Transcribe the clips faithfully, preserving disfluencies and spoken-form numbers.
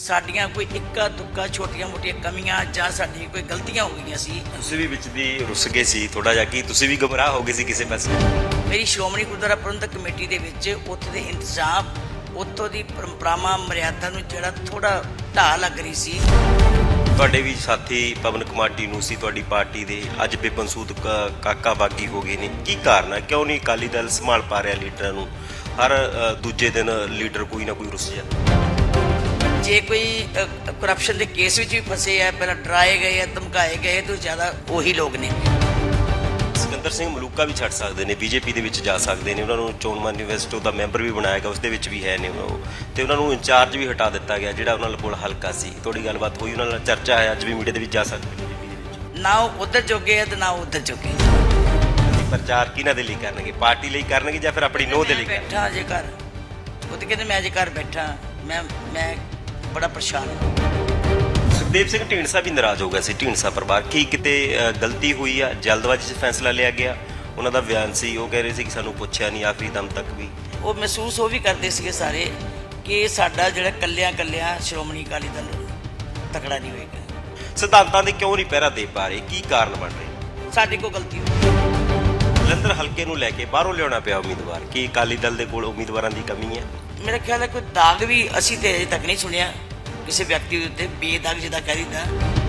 ਸਾਡੀਆਂ ਕੋਈ ਇੱਕਾ ਦੁੱਕਾ ਛੋਟੀਆਂ ਮੋਟੀਆਂ ਕਮੀਆਂ ਜਾਂ ਸਾਡੀ ਕੋਈ ਗਲਤੀਆਂ ਹੋ ਗਈਆਂ ਸੀ। ਤੁਸੀਂ ਵੀ ਵਿੱਚ ਦੀ ਰੁੱਸ ਗਏ ਸੀ ਥੋੜਾ ਜਿਹਾ ਕਿ ਤੁਸੀਂ ਵੀ ਗੁੰਮਰਾਹ ਹੋ ਗਏ ਸੀ ਕਿਸੇ ਪਾਸੇ? ਮੇਰੀ ਸ਼੍ਰੋਮਣੀ ਗੁਰਦੁਆਰਾ ਪ੍ਰਬੰਧਕ ਕਮੇਟੀ ਦੇ ਵਿੱਚ ਉੱਥੇ ਦੇ ਇੰਤਜ਼ਾਮ, ਉੱਥੋਂ ਦੀ ਪਰੰਪਰਾਵਾਂ ਮਰਿਆਦਾ ਨੂੰ ਜਿਹੜਾ ਥੋੜਾ ਢਾਹ ਲੱਗ ਰਹੀ ਸੀ। ਤੁਹਾਡੇ ਵੀ ਸਾਥੀ ਪਵਨ ਕੁਮਾਰ ਟੀਨੂ ਸੀ ਤੁਹਾਡੀ ਪਾਰਟੀ ਦੇ, ਅੱਜ ਬਿਪਨ ਸੂਦ ਕਾਕਾ ਬਾਗੀ ਹੋ ਗਏ ਨੇ, ਕੀ ਕਾਰਨ ਹੈ? ਕਿਉਂ ਨਹੀਂ ਅਕਾਲੀ ਦਲ ਸੰਭਾਲ ਪਾ ਰਿਹਾ ਲੀਡਰਾਂ ਨੂੰ? ਹਰ ਦੂਜੇ ਦਿਨ ਲੀਡਰ ਕੋਈ ਨਾ ਕੋਈ ਰੁੱਸ ਜਾਂਦਾ। ਜੇ ਕੋਈ ਕਰਪਸ਼ਨ ਦੇ ਕੇਸ ਵਿੱਚ ਵੀ ਫਸੇ ਆ, ਪਹਿਲਾਂ ਡਰਾਏ ਗਏ ਆ, ਧਮਕਾਏ ਗਏ, ਤਾਂ ਜ਼ਿਆਦਾ ਉਹੀ ਲੋਕ ਨੇ। ਸਿਕੰਦਰ ਸਿੰਘ ਮਲੂਕਾ ਵੀ ਛੱਡ ਸਕਦੇ ਨੇ, ਬੀਜੇਪੀ ਦੇ ਵਿੱਚ ਜਾ ਸਕਦੇ ਨੇ, ਉਹਨਾਂ ਨੂੰ ਚੋਣ ਮੈਨੀਫੈਸਟੋ ਦਾ ਮੈਂਬਰ ਵੀ ਬਣਾਇਆ ਗਿਆ, ਉਸ ਦੇ ਵਿੱਚ ਵੀ ਹੈ ਨੇ ਉਹ, ਤੇ ਉਹਨਾਂ ਨੂੰ ਇੰਚਾਰਜ ਵੀ ਹਟਾ ਦਿੱਤਾ ਗਿਆ ਜਿਹੜਾ ਉਹਨਾਂ ਕੋਲ ਹਲਕਾ ਸੀ। ਤੁਹਾਡੀ ਗੱਲਬਾਤ ਹੋਈ ਉਹਨਾਂ ਨਾਲ, ਚਰਚਾ ਹੈ, ਅੱਜ ਵੀ ਮੀਡੀਆ ਦੇ ਵਿੱਚ ਜਾ ਸਕਦੇ ਬੀਜੇਪੀ ਦੇ ਵਿੱਚ। ਨਾ ਉਹ ਉੱਧਰ ਜੋਗੇ ਆ ਤੇ ਨਾ ਉਹ ਉੱਧਰ ਜੋਗੇ। ਪ੍ਰਚਾਰ ਕਿਹਨਾਂ ਦੇ ਲਈ ਕਰਨਗੇ? ਪਾਰਟੀ ਲਈ ਕਰਨਗੇ ਜਾਂ ਫਿਰ ਆਪਣੀ ਨੋਹ ਦੇ ਲਈ? ਬੈਠਾ ਜੇ ਘਰ, ਉਹ ਤੇ ਕਹਿੰਦੇ ਮੈਂ ਅਜੇ ਘਰ ਬੈਠਾ, ਮੈਂ ਮੈਂ ਬੜਾ ਪਰੇਸ਼ਾਨ ਹਾਂ। ਸੁਖਦੇਵ ਸਿੰਘ ਢੀਂਡਸਾ ਵੀ ਨਾਰਾਜ਼ ਹੋ ਗਿਆ ਸੀ, ਢੀਂਡਸਾ ਪਰਿਵਾਰ, ਕੀ ਕਿਤੇ ਗਲਤੀ ਹੋਈ ਆ? ਜਲਦਬਾਜ਼ੀ 'ਚ ਫੈਸਲਾ ਲਿਆ ਗਿਆ? ਉਹਨਾਂ ਦਾ ਬਿਆਨ ਸੀ, ਉਹ ਕਹਿ ਰਹੇ ਸੀ ਕਿ ਸਾਨੂੰ ਪੁੱਛਿਆ ਨਹੀਂ ਆਖਰੀ ਦਮ ਤੱਕ ਵੀ। ਉਹ ਮਹਿਸੂਸ ਉਹ ਵੀ ਕਰਦੇ ਸੀਗੇ ਸਾਰੇ ਕਿ ਸਾਡਾ ਜਿਹੜਾ ਕੱਲਿਆਂ ਕੱਲਿਆਂ ਸ਼੍ਰੋਮਣੀ ਅਕਾਲੀ ਦਲ ਤਕੜਾ ਨਹੀਂ ਹੋਏਗਾ। ਸਿਧਾਂਤਾਂ ਦੇ ਕਿਉਂ ਨਹੀਂ ਪਹਿਰਾ ਦੇ ਪਾ ਰਹੇ? ਕੀ ਕਾਰਨ ਬਣ ਰਹੇ? ਸਾਡੀ ਕੋਈ ਗਲਤੀ ਹੋਈ। ਜਲੰਧਰ ਹਲਕੇ ਨੂੰ ਲੈ ਕੇ ਬਾਹਰੋਂ ਲਿਆਉਣਾ ਪਿਆ ਉਮੀਦਵਾਰ, ਕੀ ਅਕਾਲੀ ਦਲ ਦੇ ਕੋਲ ਉਮੀਦਵਾਰਾਂ ਦੀ ਕਮੀ ਹੈ? ਮੇਰਾ ਖਿਆਲ ਹੈ ਕੋਈ ਦਾਗ ਵੀ ਅਸੀਂ ਤੇ ਅਜੇ ਤੱਕ ਨਹੀਂ ਸੁਣਿਆ ਕਿਸੇ ਵਿਅਕਤੀ ਦੇ ਉੱਤੇ, ਬੇਦਾਗ ਜਿੱਦਾਂ ਕਹਿ ਦਿੰਦਾ।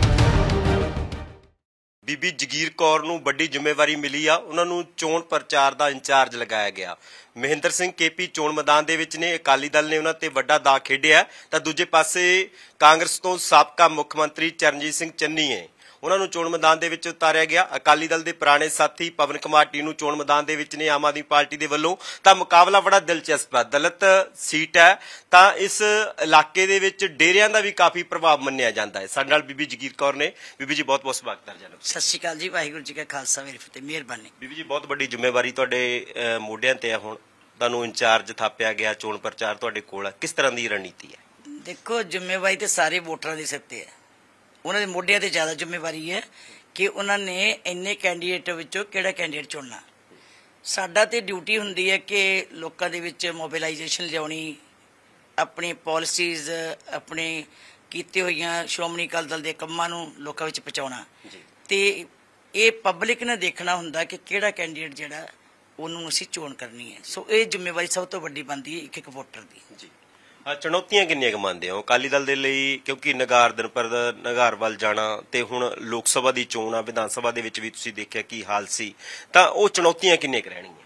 ਬੀਬੀ ਜਗੀਰ ਕੌਰ ਨੂੰ ਵੱਡੀ ਜ਼ਿੰਮੇਵਾਰੀ ਮਿਲੀ ਆ, ਉਹਨਾਂ ਨੂੰ ਚੋਣ ਪ੍ਰਚਾਰ ਦਾ ਇੰਚਾਰਜ ਲਗਾਇਆ ਗਿਆ। ਮਹਿੰਦਰ ਸਿੰਘ ਕੇਪੀ ਚੋਣ ਮੈਦਾਨ ਦੇ ਵਿੱਚ ਨੇ, ਅਕਾਲੀ ਦਲ ਨੇ ਉਹਨਾਂ ਤੇ ਵੱਡਾ ਦਾਅ ਖੇਡਿਆ, ਤਾਂ ਦੂਜੇ ਪਾਸੇ ਕਾਂਗਰਸ ਤੋਂ ਸਾਬਕਾ ਮੁੱਖ ਮੰਤਰੀ ਚਰਨਜੀਤ ਸਿੰਘ ਚੰਨੀ ਹੈ, ਉਹਨਾਂ ਨੂੰ ਚੋਣ ਮੈਦਾਨ ਦੇ ਵਿੱਚ ਉਤਾਰਿਆ ਗਿਆ। ਅਕਾਲੀ ਦਲ ਦੇ ਪੁਰਾਣੇ ਸਾਥੀ ਪਵਨ ਕੁਮਾਰ ਟੀਨੂ ਚੋਣ ਮੈਦਾਨ ਦੇ ਵਿੱਚ ਨੇ ਆਮ ਆਦਮੀ ਪਾਰਟੀ ਦੇ ਵੱਲੋਂ। ਤਾਂ ਮੁਕਾਬਲਾ ਬੜਾ ਦਿਲਚਸਪ ਹੈ, ਦਲਿਤ ਸੀਟ ਹੈ, ਤਾਂ ਇਸ ਇਲਾਕੇ ਦੇ ਵਿੱਚ ਡੇਰਿਆਂ ਦਾ ਵੀ ਕਾਫੀ ਪ੍ਰਭਾਵ ਮੰਨਿਆ ਜਾਂਦਾ ਹੈ। ਸਾਡੇ ਨਾਲ ਬੀਬੀ ਜਗੀਰ ਕੌਰ ਨੇ। ਬੀਬੀ ਜੀ ਬਹੁਤ ਬਹੁਤ ਸਵਾਗਤ ਹੈ ਜਨਾਬ। ਸਤਿ ਸ਼੍ਰੀ ਅਕਾਲ ਜੀ, ਵਾਹਿਗੁਰੂ ਜੀ ਕਾ ਖਾਲਸਾ ਵਾਹਿਗੁਰੂ ਜੀ ਕੀ ਫਤਿਹ, ਮਿਹਰਬਾਨੀ। ਬੀਬੀ ਜੀ ਬਹੁਤ ਵੱਡੀ ਜ਼ਿੰਮੇਵਾਰੀ ਤੁਹਾਡੇ ਮੋਢਿਆਂ ਤੇ ਹੈ, ਹੁਣ ਤੁਹਾਨੂੰ ਇੰਚਾਰਜ ਥਾਪਿਆ ਗਿਆ, ਚੋਣ ਪ੍ਰਚਾਰ ਤੁਹਾਡੇ ਕੋਲ ਹੈ, ਕਿਸ ਤਰ੍ਹਾਂ ਦੀ ਰਣਨੀਤੀ ਹੈ? ਦੇਖੋ, ਜ਼ਿੰਮੇਵਾਰੀ ਤੇ ਸਾਰੇ ਵੋਟਰਾਂ ਦੇ ਸਿਰ ਤੇ ਹੈ, ਉਹਨਾਂ ਦੇ ਮੋਢਿਆਂ ਤੇ ਜ਼ਿਆਦਾ ਜ਼ਿੰਮੇਵਾਰੀ ਹੈ ਕਿ ਉਹਨਾਂ ਨੇ ਇੰਨੇ ਕੈਂਡੀਡੇਟ ਵਿੱਚੋਂ ਕਿਹੜਾ ਕੈਂਡੀਡੇਟ ਚੁਣਨਾ। ਸਾਡਾ ਤੇ ਡਿਊਟੀ ਹੁੰਦੀ ਹੈ ਕਿ ਲੋਕਾਂ ਦੇ ਵਿੱਚ ਮੋਬਿਲਾਈਜੇਸ਼ਨ ਲਿਆਉਣੀ, ਆਪਣੀ ਪਾਲਿਸੀਜ਼, ਆਪਣੇ ਕੀਤੇ ਹੋਈਆਂ ਸ਼੍ਰੋਮਣੀ ਅਕਾਲੀ ਦਲ ਦੇ ਕੰਮਾਂ ਨੂੰ ਲੋਕਾਂ ਵਿੱਚ ਪਹੁੰਚਾਉਣਾ, ਤੇ ਇਹ ਪਬਲਿਕ ਨੇ ਦੇਖਣਾ ਹੁੰਦਾ ਕਿ ਕਿਹੜਾ ਕੈਂਡੀਡੇਟ ਜਿਹੜਾ ਉਹਨੂੰ ਅਸੀਂ ਚੋਣ ਕਰਨੀ ਹੈ। ਸੋ ਇਹ ਜ਼ਿੰਮੇਵਾਰੀ ਸਭ ਤੋਂ ਵੱਡੀ ਬਣਦੀ ਹੈ ਇੱਕ ਇੱਕ ਵੋਟਰ ਦੀ। ਜੀ, ਚੁਣੌਤੀਆਂ ਕਿੰਨੀਆਂ ਕੁ ਮੰਨਦੇ ਹੋ ਅਕਾਲੀ ਦਲ ਦੇ ਲਈ? ਕਿਉਂਕਿ ਨਗਾਰ ਦਿਨ ਪਰ ਨਗਾਰ ਵੱਲ ਜਾਣਾ, ਤੇ ਹੁਣ ਲੋਕ ਸਭਾ ਦੀ ਚੋਣ ਆ, ਵਿਧਾਨ ਸਭਾ ਦੇ ਵਿੱਚ ਵੀ ਤੁਸੀਂ ਦੇਖਿਆ ਕੀ ਹਾਲ ਸੀ, ਤਾਂ ਉਹ ਚੁਣੌਤੀਆਂ ਕਿੰਨੀਆਂ ਕੁ ਰਹਿਣਗੀਆਂ?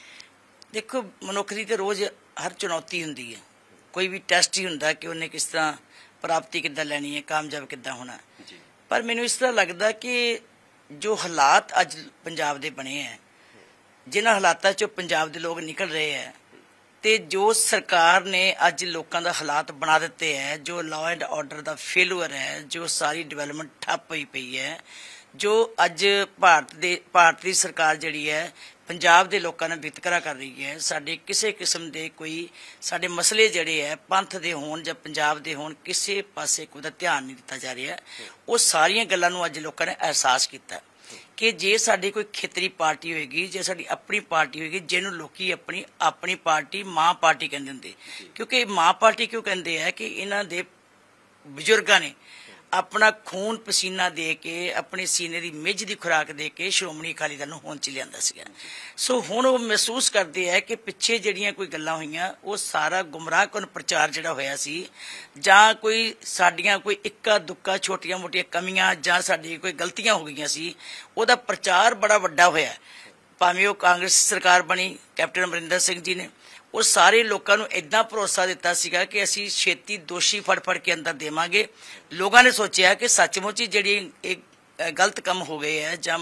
ਦੇਖੋ, ਮਨੁੱਖ ਦੀ ਤੇ ਰੋਜ਼ ਹਰ ਚੁਣੌਤੀ ਹੁੰਦੀ ਹੈ, ਕੋਈ ਵੀ ਟੈਸਟ ਹੀ ਹੁੰਦਾ ਕਿ ਉਹਨੇ ਕਿਸ ਤਰ੍ਹਾਂ ਪ੍ਰਾਪਤੀ ਕਿੱਦਾਂ ਲੈਣੀ ਹੈ, ਕਾਮਯਾਬ ਕਿੱਦਾਂ ਹੋਣਾ। ਪਰ ਮੈਨੂੰ ਇਸ ਤਰ੍ਹਾਂ ਲੱਗਦਾ ਕਿ ਜੋ ਹਾਲਾਤ ਅੱਜ ਪੰਜਾਬ ਦੇ ਬਣੇ ਹੈ, ਜਿਨ੍ਹਾਂ ਹਾਲਾਤਾਂ 'ਚੋਂ ਪੰਜਾਬ ਦੇ ਲੋਕ ਨਿਕਲ ਰਹੇ ਹੈ, ਤੇ ਜੋ ਸਰਕਾਰ ਨੇ ਅੱਜ ਲੋਕਾਂ ਦਾ ਹਾਲਾਤ ਬਣਾ ਦਿੱਤੇ ਹੈ, ਜੋ ਲਾਅ ਐਂਡ ਆਰਡਰ ਦਾ ਫੇਲੂਅਰ ਹੈ, ਜੋ ਸਾਰੀ ਡਿਵੈਲਪਮੈਂਟ ਠੱਪ ਹੋਈ ਪਈ ਹੈ, ਜੋ ਅੱਜ ਭਾਰਤ ਦੇ ਭਾਰਤ ਦੀ ਸਰਕਾਰ ਜਿਹੜੀ ਹੈ ਪੰਜਾਬ ਦੇ ਲੋਕਾਂ ਨਾਲ ਵਿਤਕਰਾ ਕਰ ਰਹੀ ਹੈ, ਸਾਡੇ ਕਿਸੇ ਕਿਸਮ ਦੇ ਕੋਈ ਸਾਡੇ ਮਸਲੇ ਜਿਹੜੇ ਹੈ ਪੰਥ ਦੇ ਹੋਣ ਜਾਂ ਪੰਜਾਬ ਦੇ ਹੋਣ, ਕਿਸੇ ਪਾਸੇ ਕੋਈ ਦਾ ਧਿਆਨ ਨਹੀਂ ਦਿੱਤਾ ਜਾ ਰਿਹਾ। ਉਹ ਸਾਰੀਆਂ ਗੱਲਾਂ ਨੂੰ ਅੱਜ ਲੋਕਾਂ ਨੇ ਅਹਿਸਾਸ ਕੀਤਾ ਕਿ ਜੇ ਸਾਡੀ ਕੋਈ ਖੇਤਰੀ ਪਾਰਟੀ ਹੋਏਗੀ, ਜੇ ਸਾਡੀ ਆਪਣੀ ਪਾਰਟੀ ਹੋਏਗੀ, ਜਿਹਨੂੰ ਲੋਕੀ ਆਪਣੀ ਆਪਣੀ ਪਾਰਟੀ ਮਾਂ ਪਾਰਟੀ ਕਹਿੰਦੇ ਹੁੰਦੇ, ਕਿਉਂਕਿ ਮਾਂ ਪਾਰਟੀ ਕਿਉਂ ਕਹਿੰਦੇ ਆ ਕਿ ਇਹਨਾਂ ਦੇ ਬਜ਼ੁਰਗਾਂ ਨੇ ਆਪਣਾ ਖੂਨ ਪਸੀਨਾ ਦੇ ਕੇ, ਆਪਣੇ ਸੀਨੇ ਦੀ ਮਿੱਝ ਦੀ ਖੁਰਾਕ ਦੇ ਕੇ ਸ਼੍ਰੋਮਣੀ ਅਕਾਲੀ ਦਲ ਨੂੰ ਹੋਂਦ 'ਚ ਲਿਆਂਦਾ ਸੀਗਾ। ਸੋ ਹੁਣ ਉਹ ਮਹਿਸੂਸ ਕਰਦੇ ਆ ਕਿ ਪਿੱਛੇ ਜਿਹੜੀਆਂ ਕੋਈ ਗੱਲਾਂ ਹੋਈਆਂ, ਉਹ ਸਾਰਾ ਗੁੰਮਰਾਹਕੁਨ ਪ੍ਰਚਾਰ ਜਿਹੜਾ ਹੋਇਆ ਸੀ, ਜਾਂ ਕੋਈ ਸਾਡੀਆਂ ਕੋਈ ਇੱਕਾ ਦੁੱਕਾ ਛੋਟੀਆਂ ਮੋਟੀਆਂ ਕਮੀਆਂ ਜਾਂ ਸਾਡੀ ਕੋਈ ਗਲਤੀਆਂ ਹੋ ਗਈਆਂ ਸੀ, ਉਹਦਾ ਪ੍ਰਚਾਰ ਬੜਾ ਵੱਡਾ ਹੋਇਆ। ਭਾਵੇਂ ਉਹ ਕਾਂਗਰਸ ਸਰਕਾਰ ਬਣੀ, ਕੈਪਟਨ ਅਮਰਿੰਦਰ ਸਿੰਘ ਜੀ ਨੇ ਉਹ ਸਾਰੇ ਲੋਕਾਂ ਨੂੰ ਇੱਦਾਂ ਭਰੋਸਾ ਦਿੱਤਾ ਸੀਗਾ ਕਿ ਅਸੀਂ ਛੇਤੀ ਦੋਸ਼ੀ ਫੜ ਫੜ ਕੇ ਅੰਦਰ ਦੇਵਾਂਗੇ। ਲੋਕਾਂ ਨੇ ਸੋਚਿਆ ਕਿ ਸੱਚਮੁੱਚ ਹੀ ਜਿਹੜੀ ਇਹ ਗਲਤ ਕੰਮ ਹੋ ਗਏ ਹੈ ਜਾਂ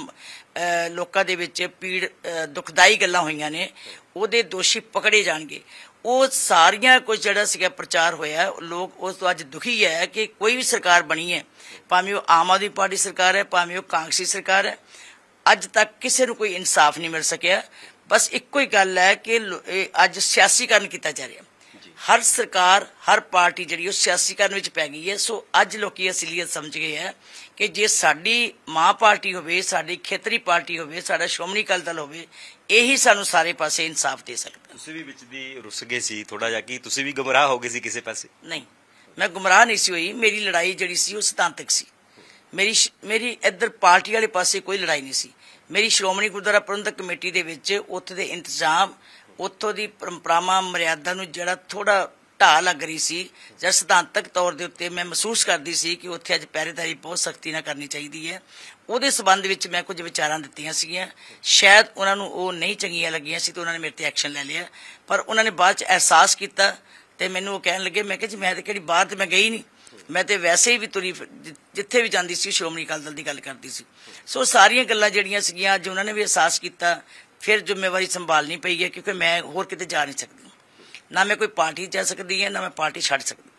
ਲੋਕਾਂ ਦੇ ਵਿੱਚ ਪੀੜ ਦੁਖਦਾਈ ਗੱਲਾਂ ਹੋਈਆਂ ਨੇ, ਉਹਦੇ ਦੋਸ਼ੀ ਪਕੜੇ ਜਾਣਗੇ। ਉਹ ਸਾਰੀਆਂ ਕੁਝ ਜਿਹੜਾ ਸੀਗਾ ਪ੍ਰਚਾਰ ਹੋਇਆ, ਲੋਕ ਉਸ ਤੋਂ ਅੱਜ ਦੁਖੀ ਹੈ ਕਿ ਕੋਈ ਵੀ ਸਰਕਾਰ ਬਣੀ ਹੈ, ਭਾਵੇਂ ਉਹ ਆਮ ਆਦਮੀ ਪਾਰਟੀ ਸਰਕਾਰ ਹੈ, ਭਾਵੇਂ ਉਹ ਕਾਂਗਰਸੀ ਸਰਕਾਰ ਹੈ, ਅੱਜ ਤੱਕ ਕਿਸੇ ਨੂੰ ਕੋਈ ਇਨਸਾਫ ਨਹੀਂ ਮਿਲ ਸਕਿਆ। ਬਸ ਇੱਕੋ ਹੀ ਗੱਲ ਹੈ ਕਿ ਅੱਜ ਸਿਆਸੀਕਰਨ ਕੀਤਾ ਜਾ ਰਿਹਾ, ਹਰ ਸਰਕਾਰ ਹਰ ਪਾਰਟੀ ਜਿਹੜੀ ਉਹ ਸਿਆਸੀਕਰਨ ਵਿੱਚ ਪੈ ਗਈ ਹੈ। ਸੋ ਅੱਜ ਲੋਕੀ ਅਸਲੀਅਤ ਸਮਝ ਗਏ ਹੈ ਕਿ ਜੇ ਸਾਡੀ ਮਾਂ ਪਾਰਟੀ ਹੋਵੇ, ਸਾਡੀ ਖੇਤਰੀ ਪਾਰਟੀ ਹੋਵੇ, ਸਾਡਾ ਸ਼੍ਰੋਮਣੀ ਅਕਾਲੀ ਦਲ ਹੋਵੇ, ਇਹੀ ਸਾਨੂੰ ਸਾਰੇ ਪਾਸੇ ਇਨਸਾਫ ਦੇ ਸਕਦਾ। ਤੁਸੀਂ ਵੀ ਵਿੱਚ ਦੀ ਰੁੱਸ ਗਏ ਸੀ ਥੋੜਾ ਜਿਹਾ, ਕਿ ਤੁਸੀਂ ਵੀ ਗੁੰਮਰਾਹ ਹੋ ਗਏ ਸੀ ਕਿਸੇ ਪਾਸੇ? ਨਹੀਂ, मैं गुमराह नहीं सी हुई। मेरी लड़ाई जिहड़ी सी वो सिद्धांतक सी। मेरी मेरी इधर पार्टी वाले पासे कोई लड़ाई नहीं सी। मेरी श्रोमणी गुरुद्वारा प्रबंधक कमेटी दे विच उत्थे दे इंतजाम, उत्थों दी परंपरावां मर्यादा नूं जिहड़ा थोड़ा ढाह लग रही सी ਜਾਂ सिद्धांतक तौर ਦੇ ਉੱਤੇ मैं महसूस करती सी कि ਉੱਥੇ ਅੱਜ ਪਹਿਰੇਦਾਰੀ बहुत सख्ती ਨਾਲ करनी चाहिदी है। ਉਹਦੇ ਸਬੰਧ ਵਿੱਚ मैं कुछ ਵਿਚਾਰਾਂ ਦਿੱਤੀਆਂ ਸੀਗੀਆਂ। शायद ਉਹਨਾਂ ਨੂੰ ਉਹ ਨਹੀਂ ਚੰਗੀਆਂ ਲੱਗੀਆਂ ਸੀ ਤੇ ਉਹਨਾਂ ਨੇ ਮੇਰੇ ਤੇ ਐਕਸ਼ਨ ਲੈ ਲਿਆ। ਪਰ ਉਹਨਾਂ ਨੇ ਬਾਅਦ ਚ ਅਹਿਸਾਸ ਕੀਤਾ ਤੇ ਮੈਨੂੰ ਉਹ ਕਹਿਣ ਲੱਗੇ, ਮੈਂ ਕਿਹਾ ਜੀ ਮੈਂ ਤੇ ਕਿਹੜੀ ਬਾਹਰ ਤੇ ਮੈਂ ਗਈ ਨਹੀਂ, मैं तो वैसे ही भी तुरी जिथे भी जाती सी श्रोमणी अकाली दल की गल करती सी। सो सारिया गल्लां जिहड़ियां सीगियां अज उन्होंने भी एहसास किया, फिर जिम्मेवारी संभालनी पई है क्योंकि मैं होर किते जा नहीं सकती, ना मैं कोई पार्टी जा सकती है ना मैं पार्टी छड्ड सकती।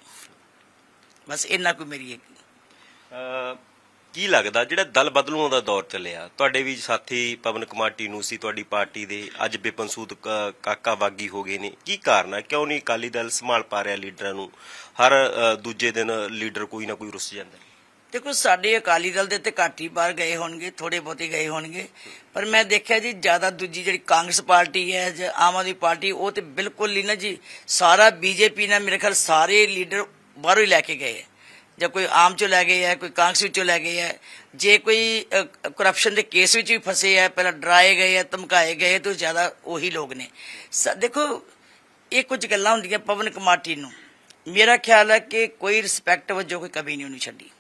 बस इन्ना कोई मेरी है। ਕੀ ਲੱਗਦਾ ਜਿਹੜਾ ਦਲ ਬਦਲੂਆਂ ਦਾ ਦੌਰ ਚੱਲਿਆ, ਤੁਹਾਡੇ ਵੀ ਸਾਥੀ ਪਵਨ ਕੁਮਾਰ ਟੀਨੂ ਸੀ ਤੁਹਾਡੀ ਪਾਰਟੀ ਦੇ, ਅੱਜ ਬਿਪਨ ਸੂਦ ਕਾਕਾ ਬਾਗੀ ਹੋ ਗਏ ਨੇ, ਕੀ ਕਾਰਨ ਹੈ? ਕਿਉਂ ਨਹੀਂ ਅਕਾਲੀ ਦਲ ਸੰਭਾਲ ਪਾ ਰਿਹਾ ਲੀਡਰਾਂ ਨੂੰ? ਹਰ ਦੂਜੇ ਦਿਨ ਲੀਡਰ ਕੋਈ ਨਾ ਕੋਈ ਰੁੱਸ ਜਾਂਦਾ। देखो साडे अकाली दल दे ते घट ही बाहर गए होणगे, थोड़े बहुते गए होणगे, पर मैं देखा जी ज्यादा दूजी जिहड़ी कांग्रेस पार्टी है जां आम आदमी पार्टी वो तो बिल्कुल ही ना जी, सारा बीजेपी ने मेरे ख्याल सारे लीडर बाहरों ही लैके गए है, ਜਾਂ कोई आम चो लै गए है, कोई कांग्रेस विचों लै गए है। जे कोई करप्शन के केस विच भी फसे है, पहला डराए गए है, धमकाए गए, तो ज्यादा वही लोग ने। देखो ये कुछ गल्लां हुंदियां पवन कुमार टीनू, मेरा ख्याल है कि कोई रिस्पैक्ट वजों कोई कमी नहीं होनी छड्डी,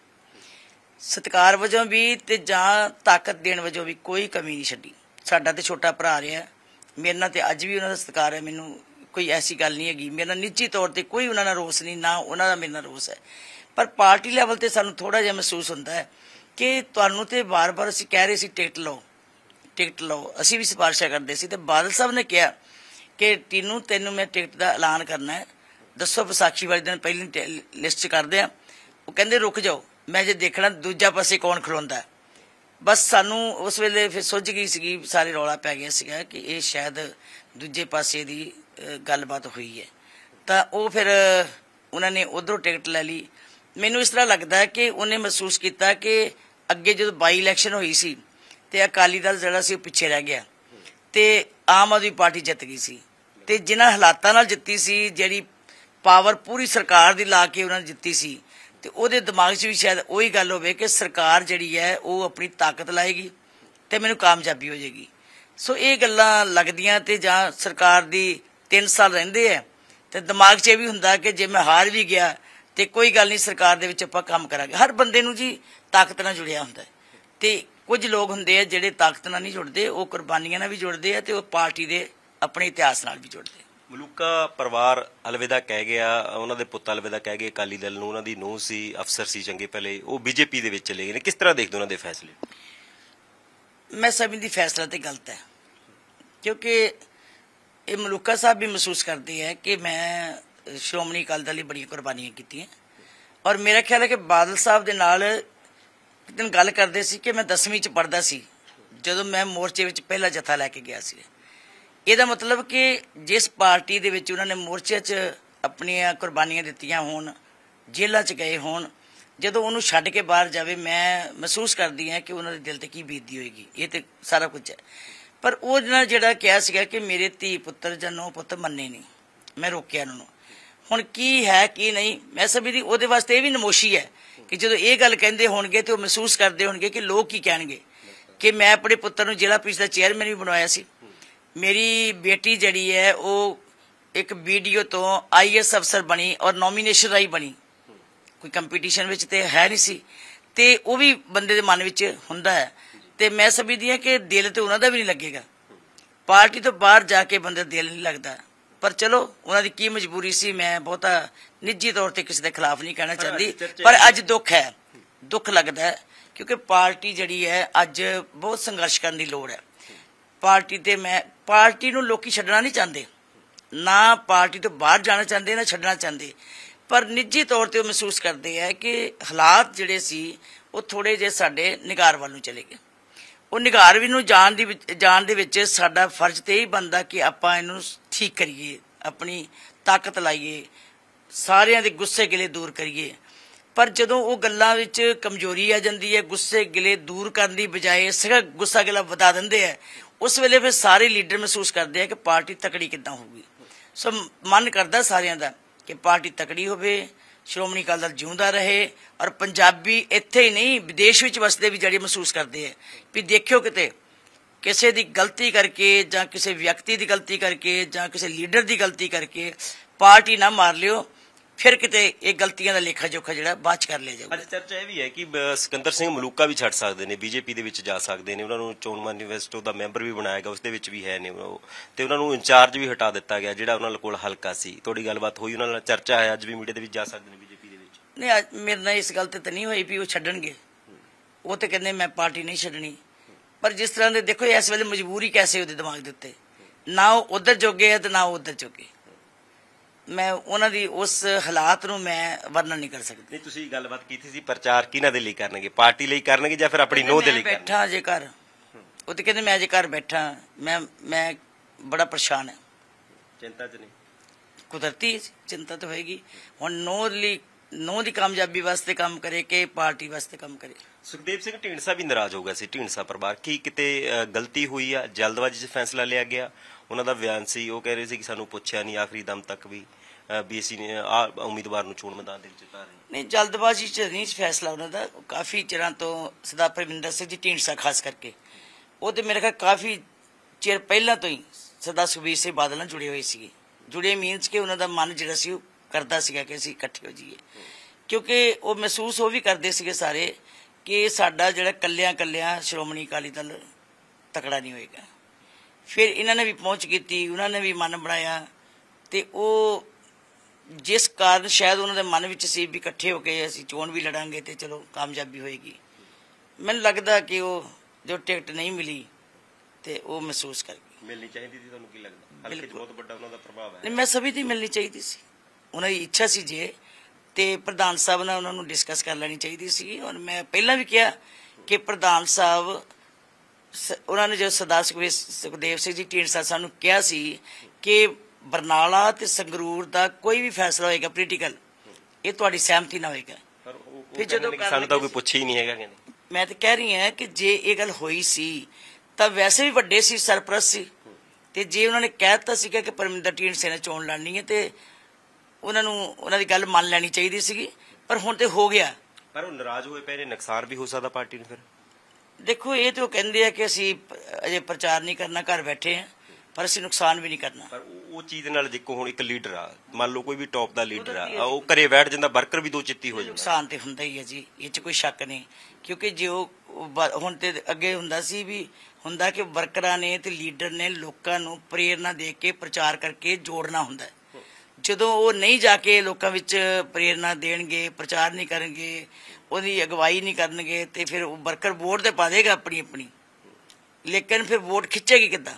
सत्कार वजों भी ते जां ताकत देण वजों भी कोई कमी नहीं छड्डी। साडा ते छोटा भरा रहा, मेरे नाल ते अज भी उन्हां दा सत्कार है, मैनूं कोई ऐसी गल नहीं हैगी, मेरे नाल निजी तौर ते कोई उन्हां नाल रोस नहीं, ना उन्हां दा मेरे नाल रोस है। पर पार्टी लैवल ते सानूं थोड़ा जिहा महसूस हुंदा है कि तुहानूं ते बार बार असीं कह रहे सी टिकट लो टिकट लो, असीं भी सिफारिशां करदे सी ते बादल साहब ने कहा कि टीनू तैनूं मैं टिकट दा ऐलान करना है, दसो विसाखी वाले दिन पहली लिस्ट च करदे आ। वो कहंदे रुक जाओ, मैं जे देखना दूजा पासे कौन खलोंदा है। बस सानू उस वेले फिर सुझ गई सी, सारे रौला पै गया सीगा कि ये शायद दूजे पासे दी गलबात हुई है, तो वो फिर उन्होंने उधरों टिकट लै ली। मैनू इस तरह लगता है कि उन्हें महसूस किया कि अगे जो बाई इलैक्शन हुई सी ते अकाली दल जिहड़ा सी पिछे रह गया ते आम आदमी पार्टी जित गई सी, ते जिन्हां हालातां नाल जित्ती सी, जिहड़ी पावर पूरी सरकार दी ला के उन्होंने जित्ती सी, ते उहदे दिमाग च भी शायद उही गल होवे कि सरकार जिहड़ी है वो अपनी ताकत लाएगी ते मैनूं कामयाबी हो जाएगी। सो ये गल्लां लगदियां ते जां सरकार दी तीन साल रहिंदे है ते दिमाग च भी हुंदा कि जे मैं हार भी गया ते कोई गल नहीं, सरकार दे विच आपां काम करांगे। हर बंदे नूं जी ताकत नाल जुड़िया हुंदा है, ते कुछ लोग हुंदे आ जिहड़े ताकत नाल नहीं जुड़दे, वो कुर्बानियां नाल भी जुड़दे आ ते वो पार्टी दे अपने इतिहास नाल भी जुड़दे। ਮਲੂਕਾ ਪਰਿਵਾਰ ਅਲਵਿਦਾ ਕਹਿ ਗਿਆ, ਉਹਨਾਂ ਦੇ ਪੁੱਤ ਅਲਵਿਦਾ ਕਹਿ ਗਏ ਅਕਾਲੀ ਦਲ ਨੂੰ, ਉਹਨਾਂ ਦੀ ਨੂੰਹ ਸੀ, ਅਫਸਰ ਸੀ ਚੰਗੇ ਭਲੇ, ਉਹ ਬੀਜੇਪੀ ਦੇ ਵਿੱਚ ਚਲੇ ਗਏ ਨੇ, ਕਿਸ ਤਰ੍ਹਾਂ ਦੇਖਦੇ ਉਹਨਾਂ ਦੇ ਫੈਸਲੇ? मैं समझदी फैसला तो गलत है, क्योंकि ये मलूका साहब भी महसूस करते हैं कि मैं श्रोमणी अकाली दल बड़ी कुर्बानियां कीतियां, और मेरा ख्याल है कि बादल साहब दे नाल एक दिन गल करते सी कि मैं दसवीं च पढ़दा सी जदों मैं मोर्चे विच पहला जत्था लैके गया सी। ਇਹਦਾ ਮਤਲਬ कि जिस पार्टी ਦੇ ਵਿੱਚ ਉਹਨਾਂ ਨੇ ਮੋਰਚੇ 'ਚ ਆਪਣੀਆਂ ਕੁਰਬਾਨੀਆਂ ਦਿੱਤੀਆਂ ਹੋਣ, ਜੇਲ੍ਹਾਂ 'ਚ ਗਏ ਹੋਣ, ਜਦੋਂ ਉਹਨੂੰ ਛੱਡ ਕੇ ਬਾਹਰ ਜਾਵੇ, ਮੈਂ ਮਹਿਸੂਸ ਕਰਦੀ ਹਾਂ ਕਿ ਉਹਨਾਂ ਦੇ ਦਿਲ ਤੇ ਕੀ ਬੀਤਦੀ ਹੋਏਗੀ। ਇਹ ਤੇ ਸਾਰਾ ਕੁਝ ਹੈ, ਪਰ ਉਹ ਨਾਲ ਜਿਹੜਾ ਕਿਹਾ ਸੀਗਾ ਕਿ ਮੇਰੇ ਧੀ ਪੁੱਤਰ ਜਾਂ ਨੌ ਪੁੱਤ ਮੰਨੇ ਨਹੀਂ, ਮੈਂ ਰੋਕਿਆ ਉਹਨਾਂ ਨੂੰ। ਹੁਣ ਕੀ ਹੈ ਕੀ ਨਹੀਂ, ਮੈਂ ਸਮਝਦੀ ਉਹਦੇ ਵਾਸਤੇ ਇਹ ਵੀ ਨਮੋਸ਼ੀ ਹੈ ਕਿ ਜਦੋਂ ਇਹ ਗੱਲ ਕਹਿੰਦੇ ਹੋਣਗੇ ਤੇ ਉਹ ਮਹਿਸੂਸ ਕਰਦੇ ਹੋਣਗੇ ਕਿ ਲੋਕ ਕੀ ਕਹਿਣਗੇ ਕਿ ਮੈਂ ਆਪਣੇ ਪੁੱਤਰ ਨੂੰ ਜ਼ਿਲ੍ਹਾ ਪ੍ਰੀਸ਼ਦ ਦਾ ਚੇਅਰਮੈਨ ਵੀ ਬਣਵਾਇਆ ਸੀ। मेरी बेटी जड़ी है वो एक बीडीओ तो आई एस अफसर बनी और नॉमीनेशन राही बनी, कोई कंपीटीशन विच ते है नहीं सी, ते वो भी बंदे दे मन विच हुंदा है। ते मैं समझदी हां कि दिल ते उन्हां दा भी नहीं लगेगा, पार्टी तो बाहर जाके बंदे दिल नहीं लगता। पर चलो उन्हां दी की मजबूरी सी, मैं बहुता निजी तौर ते किसी दे खिलाफ नहीं कहना चाहती, पर अज दुख है, दुख लगदा है क्योंकि पार्टी जड़ी है अज बहुत संघर्ष करने की लोड़ है। पार्टी ते मैं पार्टी नूं लोकी छड्डना नहीं चाहते, ना पार्टी तो बाहर जाना चाहते ना छड्डना चाहते, पर निजी तौर ते महसूस करते हैं कि हालात जिहड़े सी वो थोड़े जे साडे निगार वाल नूं चले गए। वो निगार भी नूं जाण दी जाण दे विच साडा फर्ज ते ही बनदा कि आपां इहनूं ठीक करिए, अपनी ताकत लाइए, सारियां दे गुस्से गिले दूर करिए। पर जदों वो गल्लां विच कमजोरी आ जांदी है, गुस्से गिले दूर करन दी बजाय सिर्फ गुस्सा गिला वधा दिंदे है, उस वेले फिर सारे लीडर महसूस करते हैं कि पार्टी तकड़ी किद्दां होगी। सो मन करता सारियां दा कि पार्टी तकड़ी होवे, ਸ਼੍ਰੋਮਣੀ ਅਕਾਲੀ ਦਲ ਜਿਉਂਦਾ ਰਹੇ ਔਰ ਪੰਜਾਬੀ ਇੱਥੇ ਹੀ ਨਹੀਂ ਵਿਦੇਸ਼ ਵਿੱਚ ਵਸਦੇ ਵੀ ਜਿਹੜੇ ਮਹਿਸੂਸ ਕਰਦੇ ਆ ਵੀ ਦੇਖਿਓ ਕਿਤੇ ਕਿਸੇ ਦੀ ਗਲਤੀ ਕਰਕੇ ਜਾਂ ਕਿਸੇ ਵਿਅਕਤੀ ਦੀ ਗਲਤੀ ਕਰਕੇ ਜਾਂ ਕਿਸੇ ਲੀਡਰ ਦੀ ਗਲਤੀ ਕਰਕੇ ਪਾਰਟੀ ਨਾ ਮਾਰ ਲਿਓ, ਫਿਰ ਕਿਤੇ ਇਹ ਗਲਤੀਆਂ ਦਾ ਲੇਖਾ ਜੋਖਾ ਜਿਹੜਾ ਬਾਅਦ ਚ ਕਰ ਲਿਆ ਜਾਊਗਾ। ਅੱਜ ਚਰਚਾ ਇਹ ਵੀ ਹੈ ਕਿ ਬ- ਸਿਕੰਦਰ ਸਿੰਘ ਮਲੂਕਾ ਵੀ ਛੱਡ ਸਕਦੇ ਨੇ, ਬੀਜੇਪੀ ਦੇ ਵਿੱਚ ਜਾ ਸਕਦੇ ਨੇ, ਉਹਨਾਂ ਨੂੰ ਚੋਣ ਮੈਨੀਫੈਸਟੋ ਦਾ ਮੈਂਬਰ ਵੀ ਬਣਾਇਆ ਗਿਆ, ਉਸ ਦੇ ਵਿੱਚ ਵੀ ਹੈ ਨੇ ਉਹ, ਤੇ ਉਹਨਾਂ ਨੂੰ ਇੰਚਾਰਜ ਵੀ ਹਟਾ ਦਿੱਤਾ ਗਿਆ ਜਿਹੜਾ ਉਹਨਾਂ ਕੋਲ ਹਲਕਾ ਸੀ। ਤੁਹਾਡੀ ਗੱਲਬਾਤ ਹੋਈ ਉਹਨਾਂ ਨਾਲ, ਚਰਚਾ ਹੈ ਅੱਜ ਵੀ ਮੀਡੀਆ ਦੇ ਵਿੱਚ ਜਾ ਸਕਦੇ ਨੇ ਬੀਜੇਪੀ ਦੇ ਵਿੱਚ? ਨਹੀਂ, ਅੱਜ ਮੇਰੇ ਨਾਲ ਇਸ ਗੱਲ ਤੇ ਤਾਂ ਨਹੀਂ ਹੋਈ ਵੀ ਉਹ ਛੱਡਣਗੇ, ਉਹ ਤੇ ਕਹਿੰਦੇ ਮੈਂ ਪਾਰਟੀ ਨਹੀਂ ਛੱਡਣੀ। ਪਰ ਜਿਸ ਤਰ੍ਹਾਂ ਦੇ ਦੇਖੋ ਇਸ ਵੇਲੇ ਮਜਬੂਰੀ ਕੈਸੇ ਉਹਦੇ ਦਿਮਾਗ ਦੇ ਉੱਤੇ, ਨਾ ਉਹ ਉਧਰ ਜੋਗੇ ਆ ਤੇ ਨਾ ਉਹ ਉਧਰ ਜੋਗੇ। ਮੈਂ ਉਹਨਾਂ ਦੀ ਉਸ ਹਾਲਾਤ ਨੂੰ ਮੈਂ ਵਰਣਨ ਨਹੀਂ ਕਰ ਸਕਦੀ। ਨਹੀਂ, ਤੁਸੀਂ ਗੱਲਬਾਤ ਕੀਤੀ ਸੀ ਪ੍ਰਚਾਰ ਕਿਹਨਾਂ ਦੇ ਲਈ ਕਰਨਗੇ, ਪਾਰਟੀ ਲਈ ਕਰਨਗੇ ਜਾਂ ਫਿਰ ਆਪਣੀ ਨੋਹ ਦੇ ਲਈ ਕਰਨਗੇ? ਬੈਠਾ ਜੇ ਘਰ, ਉਹ ਤੇ ਕਹਿੰਦੇ ਮੈਂ ਅਜੇ ਘਰ ਬੈਠਾ, ਮੈਂ ਮੈਂ ਬੜਾ ਪਰੇਸ਼ਾਨ ਹੈ। ਚਿੰਤਾ ਚ ਨਹੀਂ? ਕੁਦਰਤੀ ਚਿੰਤਾ ਤਾਂ ਹੋਏਗੀ। ਹੁਣ ਨੋਹ ਲਈ ਨੋਹ ਦੀ ਕਾਮਯਾਬੀ ਵਾਸਤੇ ਕੰਮ ਕਰੇ ਕਿ ਪਾਰਟੀ ਵਾਸਤੇ ਕੰਮ ਕਰੇ। ਸੁਖਦੇਵ ਸਿੰਘ ਢੀਂਡਸਾ ਵੀ ਨਾਰਾਜ਼ ਹੋ ਗਿਆ ਸੀ, ਢੀਂਡਸਾ ਪਰਿਵਾਰ, ਕੀ ਕਿਤੇ ਅ, ਗਲਤੀ ਹੋਈ ਆ, ਜਲਦਬਾਜ਼ੀ 'ਚ ਫੈਸਲਾ ਲਿਆ ਗਿਆ? ਉਹਨਾਂ ਦਾ ਬਿਆਨ ਸੀ, ਉਹ ਕਹਿ ਰਹੇ ਸੀ ਕਿ ਸਾਨੂੰ ਪੁੱਛਿਆ ਨਹੀਂ ਆਖਰੀ ਦਮ ਤੱਕ ਵੀ ਵੀ ਅਸੀਂ ਨੇ ਆ ਉਮੀਦਵਾਰ ਨੂੰ ਚੋਣ ਮੈਦਾਨ ਦੇ ਵਿੱਚ ਉਤਾਰ ਰਹੇ। ਨਹੀਂ, ਜਲਦਬਾਜ਼ੀ 'ਚ ਨਹੀਂ ਫੈਸਲਾ ਉਹਨਾਂ ਦਾ। ਕਾਫੀ ਚਿਰਾਂ ਤੋਂ ਸਰਦਾਰ ਪਰਮਿੰਦਰ ਸਿੰਘ ਜੀ ਢੀਂਡਸਾ ਖਾਸ ਕਰਕੇ, ਉਹ ਤੇ ਮੇਰੇ ਖਿਆਲ ਕਾਫੀ ਚਿਰ ਪਹਿਲਾਂ ਤੋਂ ਹੀ ਸਰਦਾਰ ਸੁਖਬੀਰ ਸਿੰਘ ਬਾਦਲ ਨਾਲ ਜੁੜੇ ਹੋਏ ਸੀਗੇ। ਜੁੜੇ ਮੀਨਸ ਕਿ ਉਹਨਾਂ ਦਾ ਮਨ ਜਿਹੜਾ ਸੀ ਉਹ ਕਰਦਾ ਸੀਗਾ ਕਿ ਅਸੀਂ ਇਕੱਠੇ ਹੋ ਜਾਈਏ, ਕਿਉਂਕਿ ਉਹ ਮਹਿਸੂਸ ਉਹ ਵੀ ਕਰਦੇ ਸੀਗੇ ਸਾਰੇ ਕਿ ਸਾਡਾ ਜਿਹੜਾ ਕੱਲਿਆਂ ਕੱਲਿਆਂ ਸ਼੍ਰੋਮਣੀ ਅਕਾਲੀ ਦਲ ਤਕੜਾ ਨਹੀਂ ਹੋਏਗਾ। ਫਿਰ ਇਹਨਾਂ ਨੇ ਵੀ ਪਹੁੰਚ ਕੀਤੀ, ਉਹਨਾਂ ਨੇ ਵੀ ਮਨ ਬਣਾਇਆ, ਤੇ ਉਹ ਜਿਸ ਕਾਰਨ ਸ਼ਾਇਦ ਉਹਨਾਂ ਦੇ ਮਨ ਵਿੱਚ ਸੀ ਵੀ ਇਕੱਠੇ ਹੋ ਕੇ ਅਸੀਂ ਚੋਣ ਵੀ ਲੜਾਂਗੇ ਤੇ ਚਲੋ ਕਾਮਯਾਬੀ ਹੋਏਗੀ। ਮੈਨੂੰ ਲੱਗਦਾ ਕਿ ਉਹ ਜੋ ਟਿਕਟ ਨਹੀਂ ਮਿਲੀ ਤੇ ਉਹ ਮਹਿਸੂਸ ਕਰ ਗਏ। ਮਿਲਣੀ ਚਾਹੀਦੀ ਸੀ, ਤੁਹਾਨੂੰ ਕੀ ਲੱਗਦਾ? ਹਲਕੇ 'ਚ ਬਹੁਤ ਵੱਡਾ ਉਹਨਾਂ ਦਾ ਪ੍ਰਭਾਵ ਹੈ। ਨਹੀਂ, ਮੈਂ ਸਭੀ ਦੀ ਮਿਲਣੀ ਚਾਹੀਦੀ ਸੀ, ਉਹਨਾਂ ਦੀ ਇੱਛਾ ਸੀ ਜੇ, ਤੇ ਪ੍ਰਧਾਨ ਸਾਹਿਬ ਨਾਲ ਉਹਨਾਂ ਨੂੰ ਡਿਸਕਸ ਕਰ ਲੈਣੀ ਚਾਹੀਦੀ ਸੀ। ਔਰ ਮੈਂ ਪਹਿਲਾਂ ਵੀ ਕਿਹਾ ਕਿ ਪ੍ਰਧਾਨ ਸਾਹਿਬ ਉਹਨਾਂ ਨੇ ਜਦੋਂ ਸਰਦਾਰ ਸੁਖਦੇਵ ਸਿੰਘ ਜੀ ਢੀਂਡਸਾ ਸਾਨੂੰ ਕਿਹਾ ਸੀ ਕਿ ਬਰਨਾਲਾ ਤੇ ਸੰਗਰੂਰ ਦਾ ਕੋਈ ਵੀ ਫੈਸਲਾ ਹੋਏਗਾ ਪੋਲੀਟੀਕਲ, ਇਹ ਤੁਹਾਡੀ ਸਹਿਮਤੀ ਨਾਲ ਹੋਏਗਾ। ਫਿਰ ਜਦੋਂ ਸਾਨੂੰ ਤਾਂ ਕੋਈ ਪੁੱਛਿਆ ਹੀ ਨਹੀਂ ਹੈਗਾ। ਕਹਿੰਦੇ ਮੈਂ ਤਾਂ ਕਹਿ ਰਹੀ ਹਾਂ ਕਿ ਜੇ ਇਹ ਗੱਲ ਹੋਈ ਸੀ ਤਾਂ ਵੈਸੇ ਵੀ ਵੱਡੇ ਸੀ, ਸਰਪ੍ਰਸਤ ਸੀ, ਤੇ ਜੇ ਉਹਨਾਂ ਨੇ ਕਹਿ ਦਿੱਤਾ ਸੀਗਾ ਕਿ ਪਰਮਿੰਦਰ ਢੀਂਡਸੇ ਨੇ ਚੋਣ ਲੜਨੀ ਹੈ ਤੇ ਉਹਨਾਂ ਨੂੰ ਉਹਨਾਂ ਦੀ ਗੱਲ ਮੰਨ ਲੈਣੀ ਚਾਹੀਦੀ ਸੀਗੀ। ਪਰ ਹੁਣ ਤੇ ਹੋ ਗਿਆ। ਪਰ ਉਹ ਨਾਰਾਜ਼ ਹੋਏ ਪਏ ਨੇ, ਨੁਕਸਾਨ ਵੀ ਹੋ ਸਕਦਾ ਪਾਰਟੀ ਨੂੰ। ਫਿਰ ਦੇਖੋ, ਇਹ ਤੇ ਉਹ ਕਹਿੰਦੇ ਆ ਕਿ ਅਸੀਂ ਅਜੇ ਪ੍ਰਚਾਰ ਨਹੀਂ ਕਰਨਾ, ਘਰ ਬੈਠੇ ਆ, ਪਰ ਅਸੀਂ ਨੁਕਸਾਨ ਵੀ ਨਹੀਂ ਕਰਨਾ। ਪਰ ਉਹ ਚੀਜ਼ ਨਾਲ ਦੇਖੋ, ਹੁਣ ਇੱਕ ਲੀਡਰ ਆ, ਮੰਨ ਲਓ ਕੋਈ ਵੀ ਟੌਪ ਦਾ ਲੀਡਰ ਆ, ਉਹ ਘਰੇ ਬੈਠ ਜਾਂਦਾ, ਵਰਕਰ ਵੀ ਦੋ ਚਿੱਤੀ ਹੋ ਜਾਂਦਾ। ਨੁਕਸਾਨ ਤੇ ਹੁੰਦਾ ਹੀ ਹੈ ਜੀ, ਇਹ 'ਚ ਕੋਈ ਸ਼ੱਕ ਨਹੀਂ, ਕਿਉਂਕਿ ਜੇ ਉਹ ਹੁਣ ਤੇ ਅੱਗੇ ਹੁੰਦਾ ਸੀ ਵੀ ਹੁੰਦਾ ਕਿ ਵਰਕਰਾਂ ਨੇ ਤੇ ਲੀਡਰ ਨੇ ਲੋਕਾਂ ਨੂੰ ਪ੍ਰੇਰਨਾ ਦੇ ਕੇ ਪ੍ਰਚਾਰ ਕਰਕੇ ਜੋੜਨਾ ਹੁੰਦਾ। ਜਦੋਂ ਉਹ ਨਹੀਂ ਜਾ ਕੇ ਲੋਕਾਂ ਵਿੱਚ ਪ੍ਰੇਰਨਾ ਦੇਣਗੇ, ਪ੍ਰਚਾਰ ਨਹੀਂ ਕਰਨਗੇ, ਉਹਦੀ ਅਗਵਾਈ ਨਹੀਂ ਕਰਨਗੇ, ਤੇ ਫਿਰ ਉਹ ਵਰਕਰ ਵੋਟ ਤੇ ਪਾ ਦੇਗਾ ਆਪਣੀ ਆਪਣੀ, ਲੇਕਿਨ ਫਿਰ ਵੋਟ ਖਿੱਚੇਗੀ ਕਿੱਦਾਂ?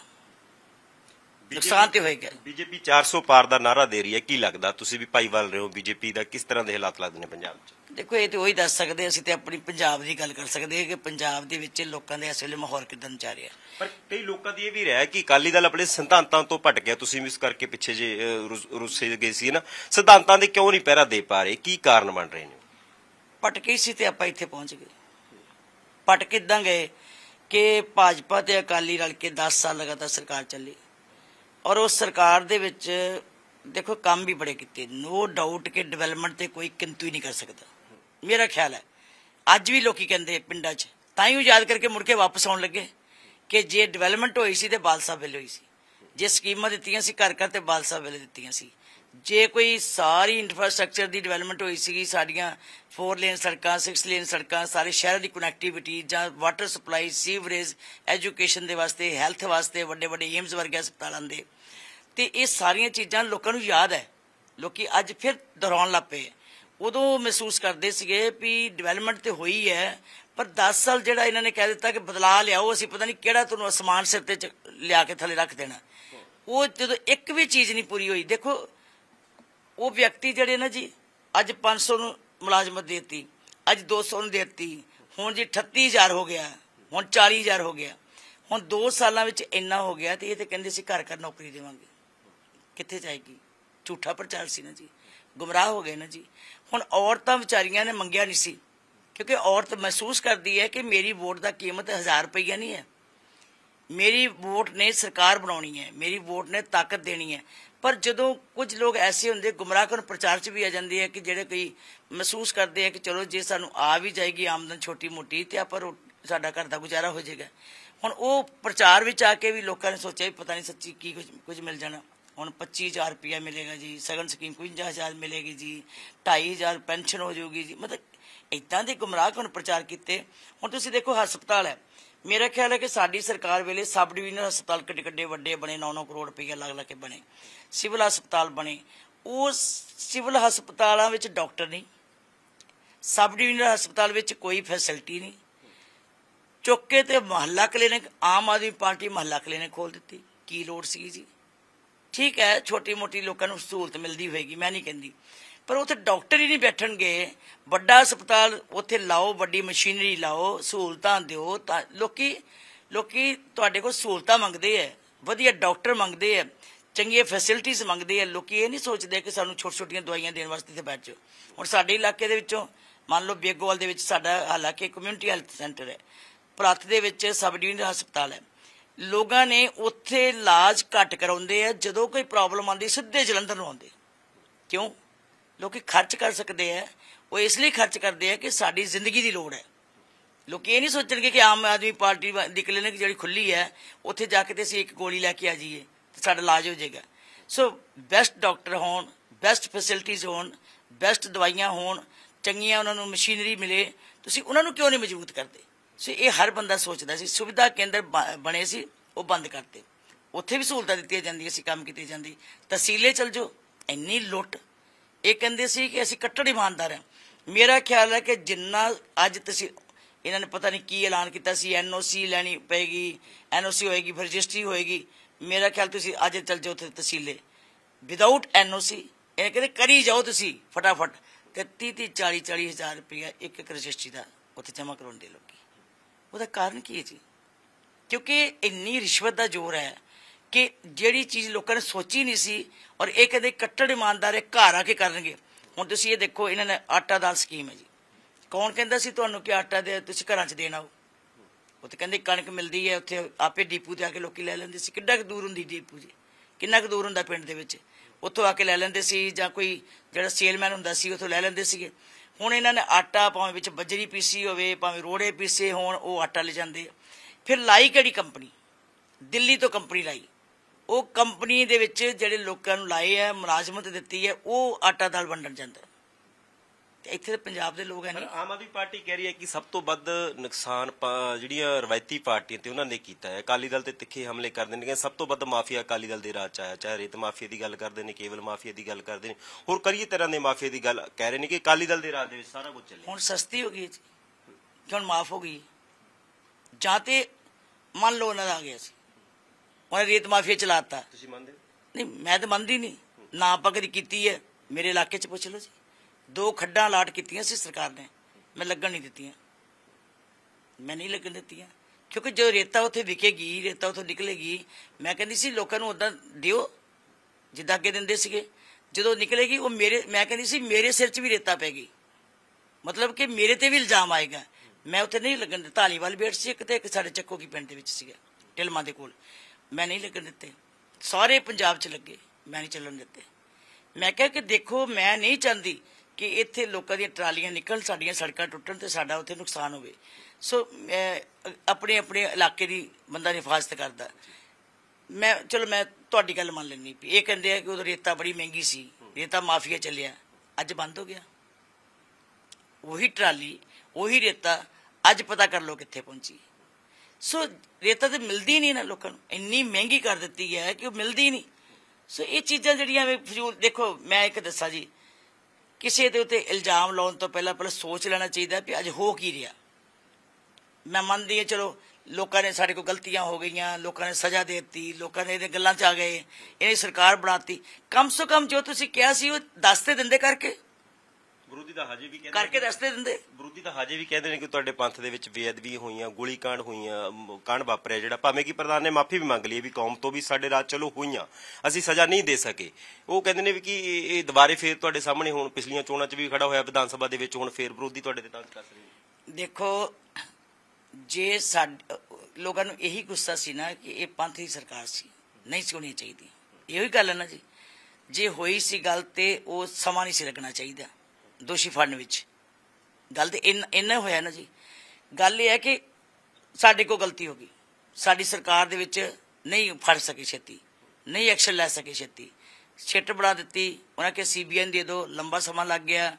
ਨੁਕਸਾਨ ਤੇ ਹੋਏਗਾ। ਬੀਜੇਪੀ ਚਾਰ ਸੌ ਪਾਰ ਦਾ ਨਾਰਾ ਦੇ ਰਹੀ ਹੈ, ਕੀ ਲੱਗਦਾ? ਤੁਸੀਂ ਵੀ ਭਾਈਵਾਲ ਰਹੇ ਹੋ ਬੀਜੇਪੀ ਦਾ, ਕਿਸ ਤਰ੍ਹਾਂ ਦੇ ਹਾਲਾਤ ਲੱਗਦੇ ਨੇ ਪੰਜਾਬ 'ਚ? ਦੇਖੋ, ਇਹ ਤੇ ਉਹੀ ਦੱਸ ਸਕਦੇ, ਅਸੀਂ ਤੇ ਆਪਣੀ ਪੰਜਾਬ ਦੀ ਗੱਲ ਕਰ ਸਕਦੇ ਹਾਂ ਕਿ ਪੰਜਾਬ ਦੇ ਵਿੱਚ ਲੋਕਾਂ ਦੇ ਇਸ ਵੇਲੇ ਮਾਹੌਲ ਕਿੱਦਾਂ ਚੱਲ ਰਿਹਾ। ਪਰ ਕਈ ਲੋਕਾਂ ਦੀ ਇਹ ਵੀ ਰਿਹਾ ਕਿ ਅਕਾਲੀ ਦਲ ਆਪਣੇ ਸਿਧਾਂਤਾਂ ਤੋਂ ਭਟ ਗਿਆ। ਤੁਸੀਂ ਵੀ ਇਸ ਕਰਕੇ ਪਿੱਛੇ ਜੇ ਰੁੱਸੇ ਗਏ ਸੀ ਨਾ, ਸਿਧਾਂਤਾਂ ਦੇ ਕਿਉਂ ਨਹੀਂ ਪਹਿਰਾ ਦੇ ਪਾ ਰਹੇ, ਕੀ ਕਾਰਨ ਬਣ ਰਹੇ ਨੇ? ਭਟਕੇ ਸੀ ਤੇ ਆਪਾਂ ਇੱਥੇ ਪਹੁੰਚ ਗਏ। ਭਟਕ ਕਿੱਦਾਂ ਗਏ ਕਿ ਭਾਜਪਾ ਤੇ ਅਕਾਲੀ ਰਲ ਕੇ ਦਸ ਸਾਲ ਲਗਾਤਾਰ ਸਰਕਾਰ ਚੱਲੀ, ਔਰ ਉਸ ਸਰਕਾਰ ਦੇ ਵਿੱਚ ਦੇਖੋ ਕੰਮ ਵੀ ਬੜੇ ਕੀਤੇ, ਨੋ ਡਾਊਟ ਕਿ ਡਿਵੈਲਪਮੈਂਟ ਤੇ ਕੋਈ ਕਿੰਤੂ ਹੀ ਨਹੀਂ ਕਰ ਸਕਦਾ। ਮੇਰਾ ਖਿਆਲ ਹੈ ਅੱਜ ਵੀ ਲੋਕੀ ਕਹਿੰਦੇ ਪਿੰਡਾਂ 'ਚ, ਤਾਂ ਹੀ ਉਹ ਯਾਦ ਕਰਕੇ ਮੁੜ ਕੇ ਵਾਪਸ ਆਉਣ ਲੱਗੇ ਕਿ ਜੇ ਡਿਵੈਲਪਮੈਂਟ ਹੋਈ ਸੀ ਤੇ ਬਾਲ ਸਾਹਿਬ ਵੇਲੇ ਹੋਈ ਸੀ, ਜੇ ਸਕੀਮਾਂ ਦਿੱਤੀਆਂ ਸੀ ਘਰ ਘਰ ਤੇ ਬਾਲ ਸਾਹਿਬ ਵੇਲੇ ਦਿੱਤੀਆਂ ਸੀ, ਜੇ ਕੋਈ ਸਾਰੀ ਇਨਫਰਾਸਟ੍ਰਕਚਰ ਦੀ ਡਿਵੈਲਪਮੈਂਟ ਹੋਈ ਸੀਗੀ, ਸਾਡੀਆਂ ਫੋਰ ਲੇਨ ਸੜਕਾਂ, ਸਿਕਸ ਲੇਨ ਸੜਕਾਂ, ਸਾਰੇ ਸ਼ਹਿਰਾਂ ਦੀ ਕਨੈਕਟੀਵਿਟੀ ਜਾਂ ਵਾਟਰ ਸਪਲਾਈ, ਸੀਵਰੇਜ, ਐਜੂਕੇਸ਼ਨ ਦੇ ਵਾਸਤੇ, ਹੈਲਥ ਵਾਸਤੇ, ਵੱਡੇ ਵੱਡੇ ਏਮਜ਼ ਵਰਗੇ ਹਸਪਤਾਲਾਂ ਦੇ, ਤੇ ਇਹ ਸਾਰੀਆਂ ਚੀਜ਼ਾਂ ਲੋਕਾਂ ਨੂੰ ਯਾਦ ਹੈ। ਲੋਕੀ ਅੱਜ ਫਿਰ ਦੁਹਰਾਉਣ ਲੱਗ ਪਏ। ਉਦੋਂ ਮਹਿਸੂਸ ਕਰਦੇ ਸੀਗੇ ਵੀ ਡਿਵੈਲਪਮੈਂਟ ਤੇ ਹੋਈ ਹੈ, ਪਰ ਦਸ ਸਾਲ ਜਿਹੜਾ ਇਹਨਾਂ ਨੇ ਕਹਿ ਦਿੱਤਾ ਕਿ ਬਦਲਾਅ ਲਿਆਓ, ਅਸੀਂ ਪਤਾ ਨਹੀਂ ਕਿਹੜਾ ਤੁਹਾਨੂੰ ਅਸਮਾਨ ਸਿਰ ਤੇ ਲਿਆ ਕੇ ਥੱਲੇ ਰੱਖ ਦੇਣਾ, ਉਹ ਜਦੋਂ ਇੱਕ ਵੀ ਚੀਜ਼ ਨਹੀਂ ਪੂਰੀ ਹੋਈ। ਦੇਖੋ, ਉਹ ਵਿਅਕਤੀ ਜਿਹੜੇ ਨਾ ਜੀ, ਅੱਜ ਪੰਜ ਸੌ ਨੂੰ ਮੁਲਾਜ਼ਮਤ ਦੇ ਦਿੱਤੀ, ਅੱਜ ਦੋ ਸੌ ਨੂੰ ਦੇ ਦਿੱਤੀ, ਹੁਣ ਜੀ ਅਠੱਤੀ ਹਜ਼ਾਰ ਹੋ ਗਿਆ, ਹੁਣ ਚਾਲੀ ਹਜ਼ਾਰ ਹੋ ਗਿਆ, ਹੁਣ ਦੋ ਸਾਲਾਂ ਵਿੱਚ ਇੰਨਾ ਹੋ ਗਿਆ, ਤੇ ਇਹ ਤੇ ਕਹਿੰਦੇ ਸੀ ਘਰ ਘਰ ਨੌਕਰੀ ਦੇਵਾਂਗੇ। ਕਿੱਥੇ ਜਾਏਗੀ? ਝੂਠਾ ਪ੍ਰਚਾਰ ਸੀ ਨਾ ਜੀ, ਗੁੰਮਰਾਹ ਹੋ ਗਏ ਨਾ ਜੀ। ਹੁਣ ਔਰਤਾਂ ਵਿਚਾਰੀਆਂ ਨੇ ਮੰਗਿਆ ਨਹੀਂ ਸੀ, ਕਿਉਂਕਿ ਔਰਤ ਮਹਿਸੂਸ ਕਰਦੀ ਹੈ ਕਿ ਮੇਰੀ ਵੋਟ ਦਾ ਕੀਮਤ ਹਜ਼ਾਰ ਰੁਪਈਆ ਨਹੀਂ ਹੈ, मेरी वोट ने सरकार बनानी है, मेरी वोट ने ताकत देनी है। पर जदों कुछ लोग ऐसे होंगे गुमराह कर प्रचार च भी आ जाते हैं कि जेडे कोई महसूस करते हैं कि चलो जे सानू आ भी जाएगी आमदन छोटी मोटी तो आप साडा घर का गुजारा हो जाएगा। हुण वो प्रचार विच आके भी लोगों ने सोचा भी पता नहीं सच्ची की कुछ कुछ मिल जाना। हुण पच्ची हज़ार रुपया मिलेगा जी, सगन स्कीम कुंजा हज़ार मिलेगी जी, ढाई हज़ार पेनशन हो जाऊगी जी, मतलब इदां दे गुमराह कर प्रचार किए। हुण तुसीं देखो हस्पताल है, मेरा ख्याल है कि साडी सरकार वेले सब डिवीजनल हस्पताल कड्डे कड्डे वड्डे बने, नौ नौ करोड़ रुपया लग लग के बने, सिविल हस्पताल बने। उस सिविल हस्पतालों में डॉक्टर नहीं, सब डिवीजनल हस्पताल में कोई फैसिलिटी नहीं, चुक के ते महल्ला क्लीनिक आम आदमी पार्टी महल्ला क्लीनिक खोल दी। की लोड़ सी जी? ठीक है छोटी मोटी लोगों को सहूलत मिलती होएगी, मैं नहीं कहती, पर उत्थे डॉक्टर ही नहीं बैठणगे। बड़ा हस्पताल उत्थे लाओ, बड़ी मशीनरी लाओ, सहूलतां दिओ, तां लोकी लोकी तुहाडे कोल सहूलतां मंगदे है, वधिया डॉक्टर मंगदे है, चंगियां फैसिलिटीज मंगदे है। लोकी ये नहीं सोचते कि सानू छोटी छोटियां दवाइयां देने वास्ते इत्थे बैठ जाओ। हुण साडे इलाके दे विचों मान लो बेगोवाल दे विच साडा हालांकि कम्यूनिटी हैल्थ सेंटर है, भरत दे विच सब डिवीजनल हस्पताल है, लोगों ने उत्थे इलाज घट कराउंदे है, जदों कोई प्रॉब्लम आती सीधे जलंधर नूं आउंदे। क्यों? लोग खर्च कर सकते हैं, वो इसलिए खर्च करते हैं कि साड़ी जिंदगी की लोड़ है। लोग ये नहीं सोचणगे कि आम आदमी पार्टी की क्लीनिक जी खुली है उत्थे जाके तो असीं एक गोली लैके आ जाइए तो साडा इलाज हो जाएगा। सो बेस्ट डॉक्टर होण, बेस्ट फैसिलिटीज़ होण, बेस्ट दवाइयां होण, चंगियां उन्होंने मशीनरी मिले, तुसीं उन्होंने क्यों नहीं मजबूत करते? सो ये हर बंदा सोचता सी। सुविधा केंद्र बने सी, वो बंद करते, उत्थे भी सहूलतां दित्तियां जांदियां सी, काम कीते जांदे। तहसीलें चल जाओ, इन्नी लुੱਟ। ये कहते सी कि असीं कट्टर ईमानदार हैं। मेरा ख्याल है कि जिन्ना अज तसी इन्होंने पता नहीं की ऐलान किया सी, एन ओ सी लैनी पेगी, एन ओ सी होएगी, फिर रजिस्ट्री होएगी। मेरा ख्याल तुसीं अज चल जाओ उत्थे तहसीले विदाउट एन ओ सी, इन्हें कहते करी जाओ तुसीं फटाफट, तो तीह तीह चाली चाली हज़ार रुपया एक एक रजिस्ट्री का उत्थे जमा करवाउंदे लोग। उसका कारण की है जी? क्योंकि इन्नी रिश्वत का जोर है कि जिहड़ी चीज़ लोगों ने सोची नहीं सी, और ये कहते कट्टर ईमानदार है घर आके करनगे। हुण तुसीं ये देखो इन्होंने आटा दाल स्कीम है जी, कौन कहता सी तुहानूं कि आटा दे तुसीं घरां च देना आओ? वो तो कहते कणक मिलती है उत्थे आपे डीपू ते आके लोग लै लैंदे सी। किड्डा क दूर हुंदी डीपू जी, किन्ना क दूर हुंदा पिंड दे विच, उत्थों आके लै लैंदे सी, जां कोई जिहड़ा सेलमैन हुंदा सी उत्थों लै लैंदे सीगे। हुण इन्हां ने आटा भावें विच बजरी पीसी होवे, भावें रोड़े पीसे होण, वो आटा ले जांदे। फिर लाई किहड़ी कंपनी? दिल्ली तो कंपनी लाई, वो कंपनी दे विच जिहड़े लोकां नूं लाए है, मुलाजमत दित्ती है, वो आटा दाल वंडण जांदा। इत्थे पंजाब दे लोग है नहीं। आम आदमी पार्टी कह रही है कि सब तो वध नुकसान ਜਿਹੜੀਆਂ ਰਵਾਇਤੀ ਪਾਰਟੀਆਂ ਤੇ ਉਹਨਾਂ ਨੇ ਕੀਤਾ ਹੈ। ਅਕਾਲੀ ਦਲ ਤੇ ਤਿੱਖੇ ਹਮਲੇ ਕਰਦੇ ਨੇ, ਸਭ ਤੋਂ ਵੱਧ ਮਾਫੀਆ ਅਕਾਲੀ ਦਲ ਦੇ ਰਾਜ ਚ ਆਇਆ, ਚਾਹੇ ਰੇਤ ਮਾਫੀਆ ਦੀ ਗੱਲ ਕਰਦੇ ਨੇ, ਕੇਵਲ ਮਾਫੀਆ ਦੀ ਗੱਲ ਕਰਦੇ ਨੇ, ਹੋਰ ਕਈ ਤਰ੍ਹਾਂ ਦੇ ਮਾਫੀਆ ਦੀ ਗੱਲ ਕਹਿ ਰਹੇ ਨੇ ਕਿ ਅਕਾਲੀ ਦਲ ਦੇ ਰਾਜ ਦੇ ਵਿੱਚ ਸਾਰਾ ਕੁਝ ਚੱਲਿਆ। ਹੁਣ ਸਸਤੀ ਹੋ ਗਈ ਜੀ ਕਿ ਹੁਣ ਮਾਫ ਹੋ ਗਈ, ਜਾਂ ਤੇ ਮੰਨ ਲਓ ਉਹਨਾਂ ਦਾ ਆ ਗਿਆ ਸੀ ਉਹਨੇ ਰੇਤ ਮਾਫੀਆ ਚਲਾਤਾ। ਤੁਸੀਂ ਮੰਨਦੇ ਹੋ? ਨਹੀਂ ਮੈਂ ਤਾਂ ਮੰਨਦੀ ਨਹੀਂ, ਨਾ ਆਪਾਂ ਕਦੀ ਕੀਤੀ ਹੈ। ਮੇਰੇ ਇਲਾਕੇ ਚ ਪੁੱਛ ਲਓ ਜੀ, दो खड्डा अलाट कीतियां सी सरकार ने, मैं लगन नहीं दित्तियां, मैं नहीं लगन दित्तियां, क्योंकि जो रेता उत्थे विकेगी, रेता उत्थों निकलेगी, मैं कहती सी लोगों नूं उदां दिओ जिद्दां अगे दिंदे सीगे। जदों निकलेगी वो मेरे, मैं कहती सी मेरे सिर च भी रेता पैगी, मतलब कि मेरे ते भी इल्जाम आएगा। मैं उत्थे नहीं लगन दित्ता। धालीवाल बेट सी एक ते एक साडे ਚੱਕੋ ਕੀ पिंड दे विच सीगा टिलमा दे कोल, मैं नहीं लगन दित्ते। सारे पंजाब च लगे, मैं नहीं चलन दित्ते। मैं कहा कि देखो मैं नहीं चाहती कि इत्थे लोगों दी ट्रालियां निकलन, साडियां सड़कां टुटन ते साडा उत्थे नुकसान होवे। सो अपने अपने इलाके दी बंदा हिफाजत करदा। मैं चलो मैं तुहाडी गल मान लैनी भी ये कहंदे आ कि उदों रेता बड़ी महंगी सी, रेता माफिया चलिया, अज बंद हो गया। वही ट्राली वही रेता अज पता कर लो कित्थे पहुंची। सो रेता तो मिलदी नहीं ना लोगों नूं, इन्नी महंगी कर दित्ती है कि मिलदी नहीं। सो ये चीज़ां जिहड़ियां फजूल, देखो मैं एक दस्सां जी, किसी के उत्ते इल्जाम लाने तो पहला पहले सोच लेना चाहिए भी अज हो की रहा। मैं मानती है चलो लोगों ने साढ़े को गलतियां हो गई, लोगों ने सजा दे दी, लोगों ने गल्लां च आ गए, इन्हें सरकार बनाती। कम सो कम जो तुसीं कहा सी वो दसते दिंदे करके, ਵਿਰੋਧੀ ਤਾਂ ਹਜੇ ਵੀ ਕਹਿੰਦੇ ਕਰਕੇ ਦੱਸਦੇ ਦਿੰਦੇ। ਵਿਰੋਧੀ ਤਾਂ ਹਜੇ ਵੀ ਕਹਿੰਦੇ ਨੇ ਕਿ ਤੁਹਾਡੇ ਪੰਥ ਦੇ ਵਿੱਚ ਬੇਅਦਬੀ ਹੋਈਆਂ, ਗੋਲੀ ਕਾਂਡ ਹੋਈਆਂ, ਕਾਂਡ ਵਾਪਰਿਆ ਜਿਹੜਾ, ਭਾਵੇਂ ਕਿ ਪ੍ਰਧਾਨ ਨੇ ਮਾਫੀ ਵੀ ਮੰਗ ਲਈ ਵੀ ਕੌਮ ਤੋਂ ਵੀ ਸਾਡੇ ਰਾਜ ਚਲੋ ਹੋਈਆਂ, ਅਸੀਂ ਸਜ਼ਾ ਨਹੀਂ ਦੇ ਸਕੇ। ਉਹ ਕਹਿੰਦੇ ਨੇ ਵੀ ਕਿ ਇਹ ਦੁਬਾਰੇ ਫੇਰ ਤੁਹਾਡੇ ਸਾਹਮਣੇ ਹੁਣ ਪਿਛਲੀਆਂ ਚੋਣਾਂ 'ਚ ਵੀ ਖੜਾ ਹੋਇਆ ਵਿਧਾਨ ਸਭਾ ਦੇ ਵਿੱਚ, ਹੁਣ ਫੇਰ ਵਿਰੋਧੀ ਤੁਹਾਡੇ ਤੇ ਤੰਜ ਕੱਸ ਰਹੇ। ਦੇਖੋ ਜੇ ਸਾਡੇ ਲੋਕਾਂ ਨੂੰ ਇਹੀ ਗੁੱਸਾ ਸੀ ਨਾ ਕਿ ਇਹ ਪੰਥ ਦੀ ਸਰਕਾਰ ਸੀ, ਨਹੀਂ ਸੀ ਹੋਣੀ ਚਾਹੀਦੀ। ਇਹੋ ਹੀ ਗੱਲ ਹੈ ਨਾ ਜੀ, ਜੇ ਹੋਈ ਸੀ ਗੱਲ ਤੇ ਉਹ ਸਮਾਂ ਨਹੀਂ ਸੀ ਲੱਗਣਾ ਚਾਹੀਦਾ ਦੋਸ਼ੀ ਫੜਨ ਵਿੱਚ। ਗੱਲ ਤੇ ਇੰਨਾ ਇੰਨਾ ਹੋਇਆ ਨਾ ਜੀ। ਗੱਲ ਇਹ ਹੈ ਕਿ ਸਾਡੇ ਕੋਲ ਗਲਤੀ ਹੋ ਗਈ, ਸਾਡੀ ਸਰਕਾਰ ਦੇ ਵਿੱਚ ਨਹੀਂ ਫੜ ਸਕੇ ਛੇਤੀ, ਨਹੀਂ ਐਕਸ਼ਨ ਲੈ ਸਕੇ ਛੇਤੀ, ਛਿੱਟ ਬਣਾ ਦਿੱਤੀ ਉਹਨਾਂ ਕਿ ਸੀ ਬੀ ਆਈ ਦੇ ਦਿਓ, ਲੰਬਾ ਸਮਾਂ ਲੱਗ ਗਿਆ।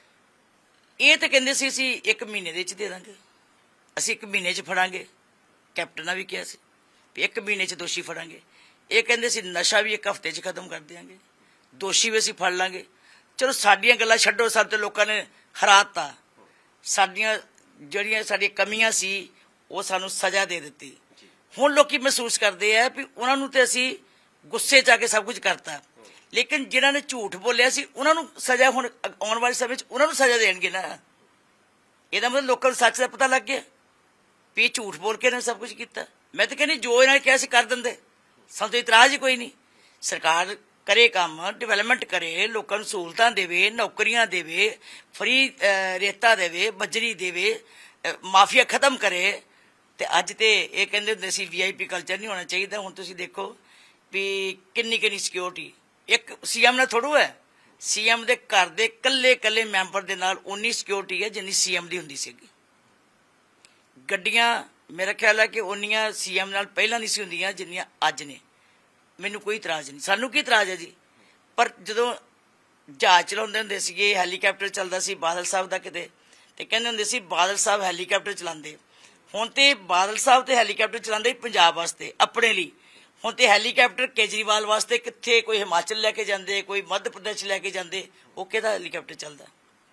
ਇਹ ਤਾਂ ਕਹਿੰਦੇ ਸੀ ਅਸੀਂ ਇੱਕ ਮਹੀਨੇ ਦੇ ਵਿੱਚ ਦੇ ਦਾਂਗੇ, ਅਸੀਂ ਇੱਕ ਮਹੀਨੇ 'ਚ ਫੜਾਂਗੇ। ਕੈਪਟਨਾਂ ਵੀ ਕਿਹਾ ਸੀ ਵੀ ਇੱਕ ਮਹੀਨੇ 'ਚ ਦੋਸ਼ੀ ਫੜਾਂਗੇ। ਇਹ ਕਹਿੰਦੇ ਸੀ ਨਸ਼ਾ ਵੀ ਇੱਕ ਹਫ਼ਤੇ 'ਚ ਖਤਮ ਕਰ ਦਿਆਂਗੇ, ਦੋਸ਼ੀ ਵੀ ਅਸੀਂ ਫੜ ਲਾਂਗੇ। ਚਲੋ ਸਾਡੀਆਂ ਗੱਲਾਂ ਛੱਡੋ, ਸਭ ਤੇ ਲੋਕਾਂ ਨੇ ਹਰਾਤਾ। ਸਾਡੀਆਂ ਜਿਹੜੀਆਂ ਸਾਡੀਆਂ ਕਮੀਆਂ ਸੀ ਉਹ ਸਾਨੂੰ ਸਜ਼ਾ ਦੇ ਦਿੱਤੀ। ਹੁਣ ਲੋਕੀ ਮਹਿਸੂਸ ਕਰਦੇ ਆ ਵੀ ਉਹਨਾਂ ਨੂੰ ਤੇ ਅਸੀਂ ਗੁੱਸੇ 'ਚ ਆ ਕੇ ਸਭ ਕੁਝ ਕਰਤਾ, ਲੇਕਿਨ ਜਿਨ੍ਹਾਂ ਨੇ ਝੂਠ ਬੋਲਿਆ ਸੀ ਉਹਨਾਂ ਨੂੰ ਸਜ਼ਾ ਹੁਣ ਆਉਣ ਵਾਲੇ ਸਮੇਂ 'ਚ ਉਹਨਾਂ ਨੂੰ ਸਜ਼ਾ ਦੇਣਗੇ ਨਾ। ਇਹਦਾ ਮਤਲਬ ਲੋਕਾਂ ਨੂੰ ਸੱਚ ਦਾ ਪਤਾ ਲੱਗ ਗਿਆ ਵੀ ਝੂਠ ਬੋਲ ਕੇ ਇਹਨਾਂ ਨੇ ਸਭ ਕੁਝ ਕੀਤਾ। ਮੈਂ ਤਾਂ ਕਹਿੰਦੀ ਜੋ ਇਹਨਾਂ ਨੇ ਕਿਹਾ ਸੀ ਕਰ ਦਿੰਦੇ, ਸਾਨੂੰ ਤਾਂ ਇਤਰਾਜ਼ ਹੀ ਕੋਈ ਨਹੀਂ। ਸਰਕਾਰ ਕਰੇ ਕੰਮ, ਡਿਵੈਲਪਮੈਂਟ ਕਰੇ, ਲੋਕਾਂ ਨੂੰ ਸਹੂਲਤਾਂ ਦੇਵੇ, ਨੌਕਰੀਆਂ ਦੇਵੇ, ਫਰੀ ਰੇਤਾ ਦੇਵੇ, ਬਜਰੀ ਦੇਵੇ, ਮਾਫੀਆ ਖਤਮ ਕਰੇ। ਤੇ ਅੱਜ ਤੇ ਇਹ ਕਹਿੰਦੇ ਹੁੰਦੇ ਸੀ ਵੀ ਆਈ ਪੀ ਕਲਚਰ ਨਹੀਂ ਹੋਣਾ ਚਾਹੀਦਾ। ਹੁਣ ਤੁਸੀਂ ਦੇਖੋ ਵੀ ਕਿੰਨੀ ਕਿੰਨੀ ਸਿਕਿਉਰਿਟੀ ਇੱਕ ਸੀ ਐਮ ਨਾਲ ਥੋੜ੍ਹਾ ਹੈ। ਸੀ ਐਮ ਦੇ ਘਰ ਦੇ ਕੱਲੇ ਕੱਲੇ ਮੈਂਬਰ ਦੇ ਨਾਲ ਉਨੀ ਸਿਕਿਉਰਿਟੀ ਹੈ ਜਿੰਨੀ ਸੀ ਐਮ ਦੀ ਹੁੰਦੀ ਸੀਗੀ। ਗੱਡੀਆਂ ਮੇਰਾ ਖਿਆਲ ਹੈ ਕਿ ਉਨੀਆਂ ਸੀ ਐਮ ਨਾਲ ਪਹਿਲਾਂ ਨਹੀਂ ਸੀ ਹੁੰਦੀਆਂ ਜਿੰਨੀਆਂ ਅੱਜ ਨੇ। ਮੈਨੂੰ ਕੋਈ ਇਤਰਾਜ਼ ਨਹੀਂ, ਸਾਨੂੰ ਕੀ ਇਤਰਾਜ਼ ਹੈ ਜੀ। ਪਰ ਜਦੋਂ ਜਹਾਜ਼ ਚਲਾਉਂਦੇ ਹੁੰਦੇ ਸੀਗੇ, ਹੈਲੀਕਾਪਟਰ ਚੱਲਦਾ ਸੀ ਬਾਦਲ ਸਾਹਿਬ ਦਾ ਕਿਤੇ, ਤੇ ਕਹਿੰਦੇ ਹੁੰਦੇ ਸੀ ਬਾਦਲ ਸਾਹਿਬ ਹੈਲੀਕਾਪਟਰ ਚਲਾਉਂਦੇ। ਹੁਣ ਤੇ ਬਾਦਲ ਸਾਹਿਬ ਤੇ ਹੈਲੀਕਾਪਟਰ ਚਲਾਉਂਦੇ ਪੰਜਾਬ ਵਾਸਤੇ, ਆਪਣੇ ਲਈ। ਹੁਣ ਤੇ ਹੈਲੀਕਾਪਟਰ ਕੇਜਰੀਵਾਲ ਵਾਸਤੇ ਕਿੱਥੇ, ਕੋਈ ਹਿਮਾਚਲ ਲੈ ਕੇ ਜਾਂਦੇ, ਕੋਈ ਮੱਧ ਪ੍ਰਦੇਸ਼ ਲੈ ਕੇ ਜਾਂਦੇ। ਉਹ ਕਿਹਦਾ ਹੈਲੀਕਾਪਟਰ ਚੱਲਦਾ?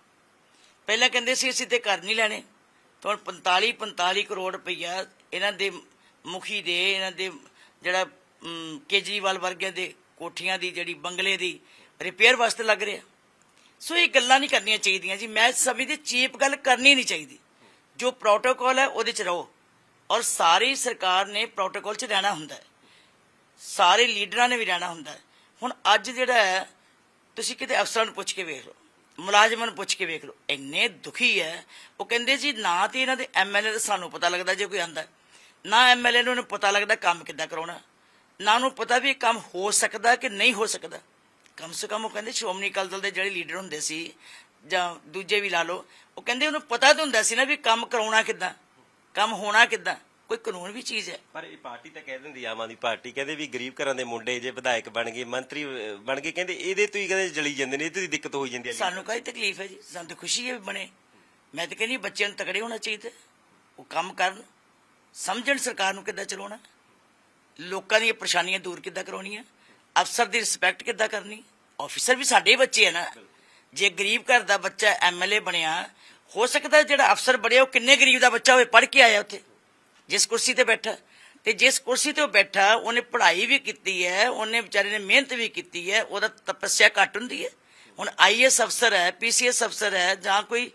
ਪਹਿਲਾਂ ਕਹਿੰਦੇ ਸੀ ਅਸੀਂ ਤੇ ਘਰ ਨਹੀਂ ਲੈਣੇ, ਤਾਂ ਹੁਣ ਪੰਤਾਲੀ ਪੰਤਾਲੀ ਕਰੋੜ ਰੁਪਈਆ ਇਹਨਾਂ ਦੇ ਮੁਖੀ ਦੇ, ਇਹਨਾਂ ਦੇ ਜਿਹੜਾ ਕੇਜਰੀਵਾਲ ਵਰਗਿਆਂ ਦੇ ਕੋਠੀਆਂ ਦੀ ਜਿਹੜੀ ਬੰਗਲੇ ਦੀ ਰਿਪੇਅਰ ਵਾਸਤੇ ਲੱਗ ਰਿਹਾ। ਸੋ ਇਹ ਗੱਲਾਂ ਨਹੀਂ ਕਰਨੀਆਂ ਚਾਹੀਦੀਆਂ ਜੀ। ਮੈਂ ਸਮਝਦੀ ਚੀਪ ਗੱਲ ਕਰਨੀ ਨਹੀਂ ਚਾਹੀਦੀ। ਜੋ ਪ੍ਰੋਟੋਕੋਲ ਹੈ ਉਹਦੇ 'ਚ ਰਹੋ, ਔਰ ਸਾਰੀ ਸਰਕਾਰ ਨੇ ਪ੍ਰੋਟੋਕੋਲ 'ਚ ਰਹਿਣਾ ਹੁੰਦਾ ਹੈ, ਸਾਰੇ ਲੀਡਰਾਂ ਨੇ ਵੀ ਰਹਿਣਾ ਹੁੰਦਾ ਹੈ। ਹੁਣ ਅੱਜ ਜਿਹੜਾ ਹੈ ਤੁਸੀਂ ਕਿਤੇ ਅਫਸਰਾਂ ਨੂੰ ਪੁੱਛ ਕੇ ਵੇਖ ਲਓ, ਮੁਲਾਜ਼ਮਾਂ ਨੂੰ ਪੁੱਛ ਕੇ ਵੇਖ ਲਓ, ਇੰਨੇ ਦੁਖੀ ਹੈ। ਉਹ ਕਹਿੰਦੇ ਜੀ ਨਾ ਤੇ ਇਹਨਾਂ ਦੇ ਐਮ ਐਲ ਏ ਦਾ ਸਾਨੂੰ ਪਤਾ ਲੱਗਦਾ ਜੇ ਕੋਈ ਆਉਂਦਾ, ਨਾ ਐਮ ਐਲ ਏ ਨੂੰ ਪਤਾ ਲੱਗਦਾ ਕੰਮ ਕਿੱਦਾਂ ਕਰਾਉਣਾ, ਨਾ ਉਹਨੂੰ ਪਤਾ ਵੀ ਇਹ ਕੰਮ ਹੋ ਸਕਦਾ ਕਿ ਨਹੀਂ ਹੋ ਸਕਦਾ। ਕਮ ਸੇ ਕਮ ਉਹ ਕਹਿੰਦੇ ਸ਼੍ਰੋਮਣੀ ਅਕਾਲੀ ਦਲ ਦੇ ਜਿਹੜੇ ਲੀਡਰ ਹੁੰਦੇ ਸੀ ਜਾਂ ਦੂਜੇ ਵੀ ਲਾ ਲਓ, ਉਹ ਕਹਿੰਦੇ ਉਹਨੂੰ ਪਤਾ ਤਾਂ ਹੁੰਦਾ ਸੀ ਨਾ ਵੀ ਕੰਮ ਕਰਾਉਣਾ ਕਿੱਦਾਂ, ਕੰਮ ਹੋਣਾ ਕਿੱਦਾਂ। ਕੋਈ ਕਾਨੂੰਨ ਵੀ ਚੀਜ਼ ਹੈ। ਪਰ ਇਹ ਪਾਰਟੀ ਤਾਂ ਕਹਿ ਦਿੰਦੀ ਆਮ ਆਦਮੀ ਪਾਰਟੀ, ਕਹਿੰਦੇ ਵੀ ਗਰੀਬ ਘਰਾਂ ਦੇ ਮੁੰਡੇ ਜੇ ਵਿਧਾਇਕ ਬਣ ਗਏ, ਮੰਤਰੀ ਬਣ ਗਏ, ਕਹਿੰਦੇ ਇਹਦੇ ਤੋਂ ਹੀ ਕਹਿੰਦੇ ਜਲੀ ਜਾਂਦੇ ਨੇ, ਇਹਦੇ ਤੋਂ ਦਿੱਕਤ ਹੋਈ ਜਾਂਦੀ ਹੈ। ਸਾਨੂੰ ਕਾਹਦੀ ਤਕਲੀਫ ਹੈ ਜੀ, ਸਾਨੂੰ ਤਾਂ ਖੁਸ਼ੀ ਹੈ ਵੀ ਬਣੇ। ਮੈਂ ਤਾਂ ਕਹਿੰਦੀ ਬੱਚਿਆਂ ਨੂੰ ਤਕੜੇ ਹੋਣਾ ਚਾਹੀਦਾ, ਉਹ ਕੰਮ ਕਰਨ, ਸਮਝਣ ਸਰਕਾਰ ਨੂੰ ਕਿੱਦਾਂ ਚਲਾਉਣਾ, ਲੋਕਾਂ ਦੀਆਂ ਪਰੇਸ਼ਾਨੀਆਂ ਦੂਰ ਕਿੱਦਾਂ ਕਰਾਉਣੀਆਂ, ਅਫਸਰ ਦੀ ਰਿਸਪੈਕਟ ਕਿੱਦਾਂ ਕਰਨੀ। ਆਫਿਸਰ ਵੀ ਸਾਡੇ ਬੱਚੇ ਆ ਨਾ। ਜੇ ਗਰੀਬ ਘਰ ਦਾ ਬੱਚਾ ਐਮ ਐਲ ਏ ਬਣਿਆ, ਹੋ ਸਕਦਾ ਜਿਹੜਾ ਅਫਸਰ ਬਣਿਆ ਉਹ ਕਿੰਨੇ ਗਰੀਬ ਦਾ ਬੱਚਾ ਹੋਵੇ, ਪੜ੍ਹ ਕੇ ਆਇਆ ਉੱਥੇ ਜਿਸ ਕੁਰਸੀ ਤੇ ਬੈਠਾ, ਤੇ ਜਿਸ ਕੁਰਸੀ ਤੇ ਉਹ ਬੈਠਾ ਉਹਨੇ ਪੜ੍ਹਾਈ ਵੀ ਕੀਤੀ ਹੈ, ਉਹਨੇ ਵਿਚਾਰੇ ਨੇ ਮਿਹਨਤ ਵੀ ਕੀਤੀ ਹੈ, ਉਹਦਾ ਤਪੱਸਿਆ ਘੱਟ ਹੁੰਦੀ ਹੈ। ਹੁਣ ਆਈ ਏ ਐਸ ਅਫਸਰ ਹੈ, ਪੀ ਸੀ ਐਸ ਅਫਸਰ ਹੈ, ਜਾਂ ਕੋਈ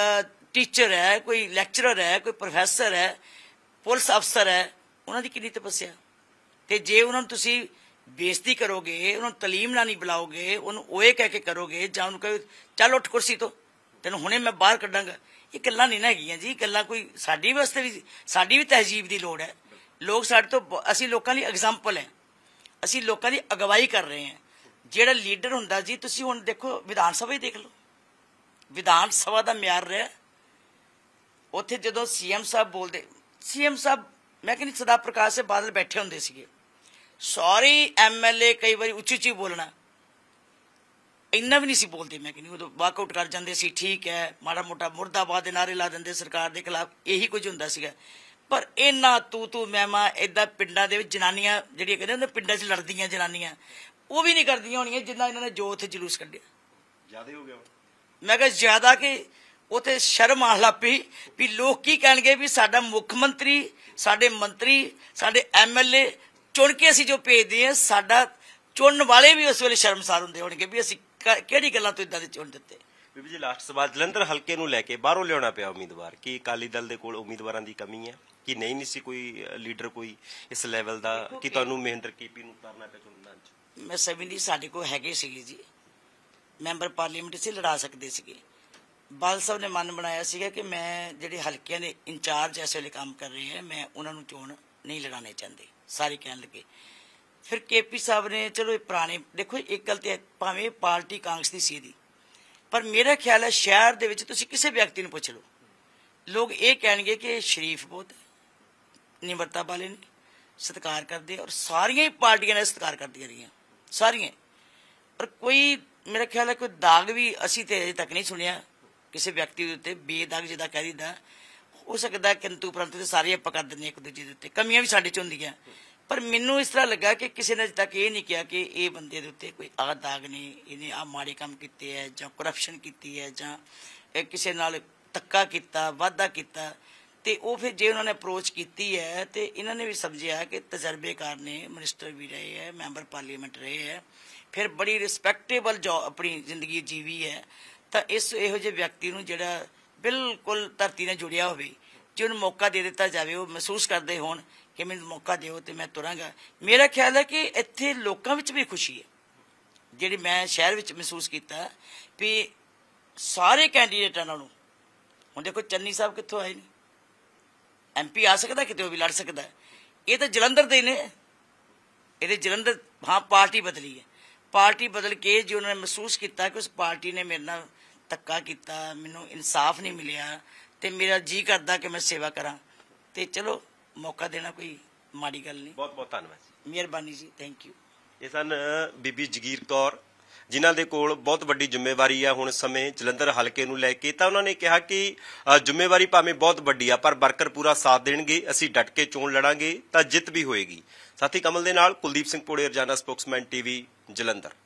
ਟੀਚਰ ਹੈ, ਕੋਈ ਲੈਕਚਰਰ ਹੈ, ਕੋਈ ਪ੍ਰੋਫੈਸਰ ਹੈ, ਪੁਲਿਸ ਅਫਸਰ ਹੈ, ਉਹਨਾਂ ਦੀ ਕਿੰਨੀ ਤਪੱਸਿਆ। ਤੇ ਜੇ ਉਹਨਾਂ ਨੂੰ ਤੁਸੀਂ ਬੇਇੱਜ਼ਤੀ ਕਰੋਗੇ, ਉਹਨੂੰ ਤਲੀਮ ਨਾਲ ਨਹੀਂ ਬੁਲਾਓਗੇ, ਉਹਨੂੰ ਓਏ ਕਹਿ ਕੇ ਕਰੋਗੇ, ਜਾਂ ਉਹਨੂੰ ਕਹੋ ਚੱਲ ਉੱਠ ਕੁਰਸੀ ਤੋਂ, ਤੈਨੂੰ ਹੁਣੇ ਮੈਂ ਬਾਹਰ ਕੱਢਾਂਗਾ, ਇਹ ਗੱਲਾਂ ਨਹੀਂ ਨਾ ਹੈਗੀਆਂ ਜੀ। ਗੱਲਾਂ ਕੋਈ ਸਾਡੀ ਵਾਸਤੇ ਵੀ, ਸਾਡੀ ਵੀ ਤਹਿਜ਼ੀਬ ਦੀ ਲੋੜ ਹੈ। ਲੋਕ ਸਾਡੇ ਤੋਂ, ਅਸੀਂ ਲੋਕਾਂ ਲਈ ਐਗਜ਼ਾਮਪਲ ਹੈ, ਅਸੀਂ ਲੋਕਾਂ ਦੀ ਅਗਵਾਈ ਕਰ ਰਹੇ ਹਾਂ। ਜਿਹੜਾ ਲੀਡਰ ਹੁੰਦਾ ਜੀ, ਤੁਸੀਂ ਹੁਣ ਦੇਖੋ ਵਿਧਾਨ ਸਭਾ ਹੀ ਦੇਖ ਲਓ, ਵਿਧਾਨ ਸਭਾ ਦਾ ਮਿਆਰ ਰਿਹਾ। ਉੱਥੇ ਜਦੋਂ ਸੀ ਐਮ ਸਾਹਿਬ ਬੋਲਦੇ, ਸੀ ਐਮ ਸਾਹਿਬ ਮੈਂ ਕਹਿੰਦੀ ਸਦਾ ਪ੍ਰਕਾਸ਼ ਸਿੰਘ ਬਾਦਲ ਬੈਠੇ ਹੁੰਦੇ ਸੀਗੇ, ਸਾਰੇ ਐਮ ਐਲ ਏ ਕਈ ਵਾਰੀ ਉੱਚੀ ਉੱਚੀ ਬੋਲਣਾ, ਇੰਨਾ ਵੀ ਨਹੀਂ ਸੀ ਬੋਲਦੇ। ਮੈਂ ਕਹਿੰਦੀ ਉਦੋਂ ਵਾਕਆਊਟ ਕਰ ਜਾਂਦੇ ਸੀ, ਠੀਕ ਹੈ, ਮਾੜਾ ਮੋਟਾ ਮੁਰਦਾਬਾਦ ਦੇ ਨਾਅਰੇ ਲਾ ਦਿੰਦੇ ਸਰਕਾਰ ਦੇ ਖਿਲਾਫ, ਇਹੀ ਕੁਝ ਹੁੰਦਾ ਸੀਗਾ। ਪਰ ਇਹਨਾਂ ਤੂੰ ਤੂੰ ਮੈਮਾ ਏਦਾਂ ਪਿੰਡਾਂ ਦੇ ਵਿੱਚ ਜਨਾਨੀਆਂ ਜਿਹੜੀਆਂ ਕਹਿੰਦੇ ਹੁੰਦੇ ਪਿੰਡਾਂ 'ਚ ਲੜਦੀਆਂ ਜਨਾਨੀਆਂ, ਉਹ ਵੀ ਨਹੀਂ ਕਰਦੀਆਂ ਹੋਣੀਆਂ ਜਿੰਨਾ ਇਹਨਾਂ ਨੇ ਜੋ ਉੱਥੇ ਜਲੂਸ ਕੱਢਿਆ। ਜ਼ਿਆਦਾ ਹੋ ਗਿਆ, ਮੈਂ ਕਿਹਾ ਜ਼ਿਆਦਾ ਕਿ ਉੱਥੇ ਸ਼ਰਮ ਆਉਣ ਲੱਗ ਪਈ ਵੀ ਲੋਕ ਕੀ ਕਹਿਣਗੇ, ਵੀ ਸਾਡਾ ਮੁੱਖ ਮੰਤਰੀ, ਸਾਡੇ ਮੰਤਰੀ, ਸਾਡੇ ਐਮ ਐਲ ਏ ਚੁਣ ਕੇ ਅਸੀਂ ਜੋ ਭੇਜਦੇ ਹਾਂ, ਸਾਡਾ ਚੁਣਨ ਵਾਲੇ ਵੀ ਉਸ ਵੇਲੇ ਸ਼ਰਮਸਾਰ ਹੁੰਦੇ ਹੋਣਗੇ ਵੀ ਅਸੀਂ ਕਿਹੜੀ ਗੱਲਾਂ ਤੋਂ ਇਦਾਂ ਦੇ ਚੁਣ ਦਿੱਤੇ। ਬੀਬੀ ਜੀ ਲਾਸਟ ਸਵਾਲ, ਜਲੰਧਰ ਹਲਕੇ ਨੂੰ ਲੈ ਕੇ ਬਾਹਰੋਂ ਲਿਆਉਣਾ ਪਿਆ ਉਮੀਦਵਾਰ, ਕੀ ਅਕਾਲੀ ਦਲ ਦੇ ਕੋਲ ਉਮੀਦਵਾਰਾਂ ਦੀ ਕਮੀ ਹੈ ਕਿ ਨਹੀਂ ਨਹੀਂ ਸੀ ਕੋਈ ਲੀਡਰ ਕੋਈ ਇਸ ਲੈਵਲ ਦਾ, ਕਿ ਤੁਹਾਨੂੰ ਮਹਿੰਦਰ ਕੇਪੀ ਨੂੰ ਉਤਾਰਨਾ ਪਿਆ ਚੁਣਨ 'ਚ? ਮੈਂ ਸਮਝਦੀ ਸਾਡੇ ਕੋਲ ਹੈਗੇ ਸੀਗੇ ਜੀ ਮੈਂਬਰ ਪਾਰਲੀਮੈਂਟ ਸੀ, ਲੜਾ ਸਕਦੇ ਸੀਗੇ, ਬਾਲ ਸਾਹਿਬ ਨੇ ਮਨ ਬਣਾਇਆ ਸੀਗਾ ਕਿ ਮੈਂ ਜਿਹੜੇ ਹਲਕਿਆਂ ਦੇ ਇੰਚਾਰਜ ਇਸ ਵੇਲੇ ਕੰਮ ਕਰ ਰਹੇ ਆ ਮੈਂ ਉਹਨਾਂ ਨੂੰ ਚੋਣ ਨਹੀਂ ਲੜਾਉਣੇ ਚਾਹੁੰਦੇ, ਸਾਰੇ ਕਹਿਣ ਲੱਗੇ। ਫਿਰ ਕੇਪੀ ਸਾਹਿਬ ਨੇ ਚਲੋ ਇਹ ਪੁਰਾਣੇ ਦੇਖੋ ਇੱਕ ਗੱਲ ਤੇ ਭਾਵੇਂ ਪਾਰਟੀ ਕਾਂਗਰਸ ਦੀ ਸੀ ਇਹਦੀ, ਪਰ ਮੇਰਾ ਖਿਆਲ ਹੈ ਸ਼ਹਿਰ ਦੇ ਵਿੱਚ ਤੁਸੀਂ ਕਿਸੇ ਵਿਅਕਤੀ ਨੂੰ ਪੁੱਛ ਲਓ, ਲੋਕ ਇਹ ਕਹਿਣਗੇ ਕਿ ਸ਼ਰੀਫ ਬਹੁਤ ਨਿਮਰਤਾ ਵਾਲੇ ਨੇ, ਸਤਿਕਾਰ ਕਰਦੇ ਔਰ ਸਾਰੀਆਂ ਹੀ ਪਾਰਟੀਆਂ ਨੇ ਸਤਿਕਾਰ ਕਰਦੀਆਂ ਰਹੀਆਂ ਸਾਰੀਆਂ। ਪਰ ਕੋਈ ਮੇਰਾ ਖਿਆਲ ਹੈ ਕੋਈ ਦਾਗ ਵੀ ਅਸੀਂ ਤੇ ਅਜੇ ਤੱਕ ਨਹੀਂ ਸੁਣਿਆ ਕਿਸੇ ਵਿਅਕਤੀ ਦੇ ਉੱਤੇ, ਬੇਦਾਗ ਜਿੱਦਾਂ ਕਹਿ ਦਿੰਦਾ ਹੋ ਸਕਦਾ, ਕਿੰਤੂ ਪਰੰਤੂ ਤੇ ਸਾਰੇ ਆਪਾਂ ਕਰ ਦਿੰਦੇ ਇੱਕ ਦੂਜੇ ਦੇ ਉੱਤੇ, ਕਮੀਆਂ ਵੀ ਸਾਡੇ 'ਚ ਹੁੰਦੀਆਂ। ਪਰ ਮੈਨੂੰ ਇਸ ਤਰ੍ਹਾਂ ਲੱਗਾ ਕਿ ਕਿਸੇ ਨੇ ਅਜੇ ਤੱਕ ਇਹ ਨਹੀਂ ਕਿਹਾ ਕਿ ਇਹ ਬੰਦੇ ਦੇ ਉੱਤੇ ਕੋਈ ਆਹ ਦਾਗ ਨੇ, ਇਹਨੇ ਆਹ ਮਾੜੇ ਕੰਮ ਕੀਤੇ ਹੈ ਜਾਂ ਕਰਪਸ਼ਨ ਕੀਤੀ ਹੈ ਜਾਂ ਇਹ ਕਿਸੇ ਨਾਲ ਧੱਕਾ ਕੀਤਾ, ਵਾਅਦਾ ਕੀਤਾ। ਤੇ ਉਹ ਫਿਰ ਜੇ ਉਹਨਾਂ ਨੇ ਅਪਰੋਚ ਕੀਤੀ ਹੈ ਤੇ ਇਹਨਾਂ ਨੇ ਵੀ ਸਮਝਿਆ ਕਿ ਤਜਰਬੇਕਾਰ ਨੇ, ਮਿਨਿਸਟਰ ਵੀ ਰਹੇ ਹੈ, ਮੈਂਬਰ ਪਾਰਲੀਮੈਂਟ ਰਹੇ ਹੈ, ਫਿਰ ਬੜੀ ਰਿਸਪੈਕਟੇਬਲ ਜੋਬ ਆਪਣੀ ਜ਼ਿੰਦਗੀ ਜੀਵੀ ਹੈ। ਤਾਂ ਇਸ ਇਹੋ ਜਿਹੇ ਵਿਅਕਤੀ ਨੂੰ ਜਿਹੜਾ ਬਿਲਕੁਲ ਧਰਤੀ ਨਾਲ ਜੁੜਿਆ ਹੋਵੇ, ਜੇ ਉਹਨੂੰ ਮੌਕਾ ਦੇ ਦਿੱਤਾ ਜਾਵੇ, ਉਹ ਮਹਿਸੂਸ ਕਰਦੇ ਹੋਣ ਕਿ ਮੈਨੂੰ ਮੌਕਾ ਦਿਓ ਤੇ ਮੈਂ ਤੁਰਾਂਗਾ। ਮੇਰਾ ਖਿਆਲ ਹੈ ਕਿ ਇੱਥੇ ਲੋਕਾਂ ਵਿੱਚ ਵੀ ਖੁਸ਼ੀ ਹੈ, ਜਿਹੜੀ ਮੈਂ ਸ਼ਹਿਰ ਵਿੱਚ ਮਹਿਸੂਸ ਕੀਤਾ ਵੀ ਸਾਰੇ ਕੈਂਡੀਡੇਟਾਂ ਨਾਲੋਂ। ਹੁਣ ਦੇਖੋ ਚੰਨੀ ਸਾਹਿਬ ਕਿੱਥੋਂ ਆਏ ਨੇ, ਐਮ ਪੀ ਆ ਸਕਦਾ ਕਿਤੇ, ਉਹ ਵੀ ਲੜ ਸਕਦਾ। ਇਹ ਤਾਂ ਜਲੰਧਰ ਦੇ ਨੇ, ਇਹਦੇ ਜਲੰਧਰ ਹਾਂ ਪਾਰਟੀ ਬਦਲੀ ਹੈ, ਪਾਰਟੀ ਬਦਲ ਕੇ ਜੇ ਉਹਨਾਂ ਨੇ ਮਹਿਸੂਸ ਕੀਤਾ ਕਿ ਉਸ ਪਾਰਟੀ ਨੇ ਮੇਰੇ ਨਾਲ ਧੱਕਾ ਕੀਤਾ, ਮੈਨੂੰ ਇਨਸਾਫ ਨਹੀਂ ਮਿਲਿਆ ਤੇ ਮੇਰਾ ਜੀ ਕਰਦਾ ਕਿ ਮੈਂ ਸੇਵਾ ਕਰਾਂ, ਤੇ ਚਲੋ ਮੌਕਾ ਦੇਣਾ ਕੋਈ ਮਾੜੀ ਗੱਲ ਨਹੀਂ। ਬਹੁਤ ਬਹੁਤ ਧੰਨਵਾਦ, ਮਿਹਰਬਾਨੀ ਜੀ, ਥੈਂਕ ਯੂ। ਇਹ ਸਨ ਬੀਬੀ ਜਗੀਰ ਕੌਰ, ਜਿਨ੍ਹਾਂ ਦੇ ਕੋਲ ਬਹੁਤ ਵੱਡੀ ਜ਼ਿੰਮੇਵਾਰੀ ਆ ਹੁਣ ਸਮੇਂ ਜਲੰਧਰ ਹਲਕੇ ਨੂੰ ਲੈ ਕੇ। ਤਾਂ ਉਹਨਾਂ ਨੇ ਕਿਹਾ ਕਿ ਜ਼ਿੰਮੇਵਾਰੀ ਭਾਵੇਂ ਬਹੁਤ ਵੱਡੀ ਆ ਪਰ ਵਰਕਰ ਪੂਰਾ ਸਾਥ ਦੇਣਗੇ, ਅਸੀਂ ਡਟ ਕੇ ਚੋਣ ਲੜਾਂਗੇ ਤਾਂ ਜਿੱਤ ਵੀ ਹੋਏਗੀ। ਸਾਥੀ ਕਮਲ ਦੇ ਨਾਲ ਕੁਲਦੀਪ ਸਿੰਘ ਪੋੜੇ, ਰੋਜ਼ਾਨਾ ਸਪੋਕਸਮੈਨ ਟੀਵੀ, ਜਲੰਧਰ।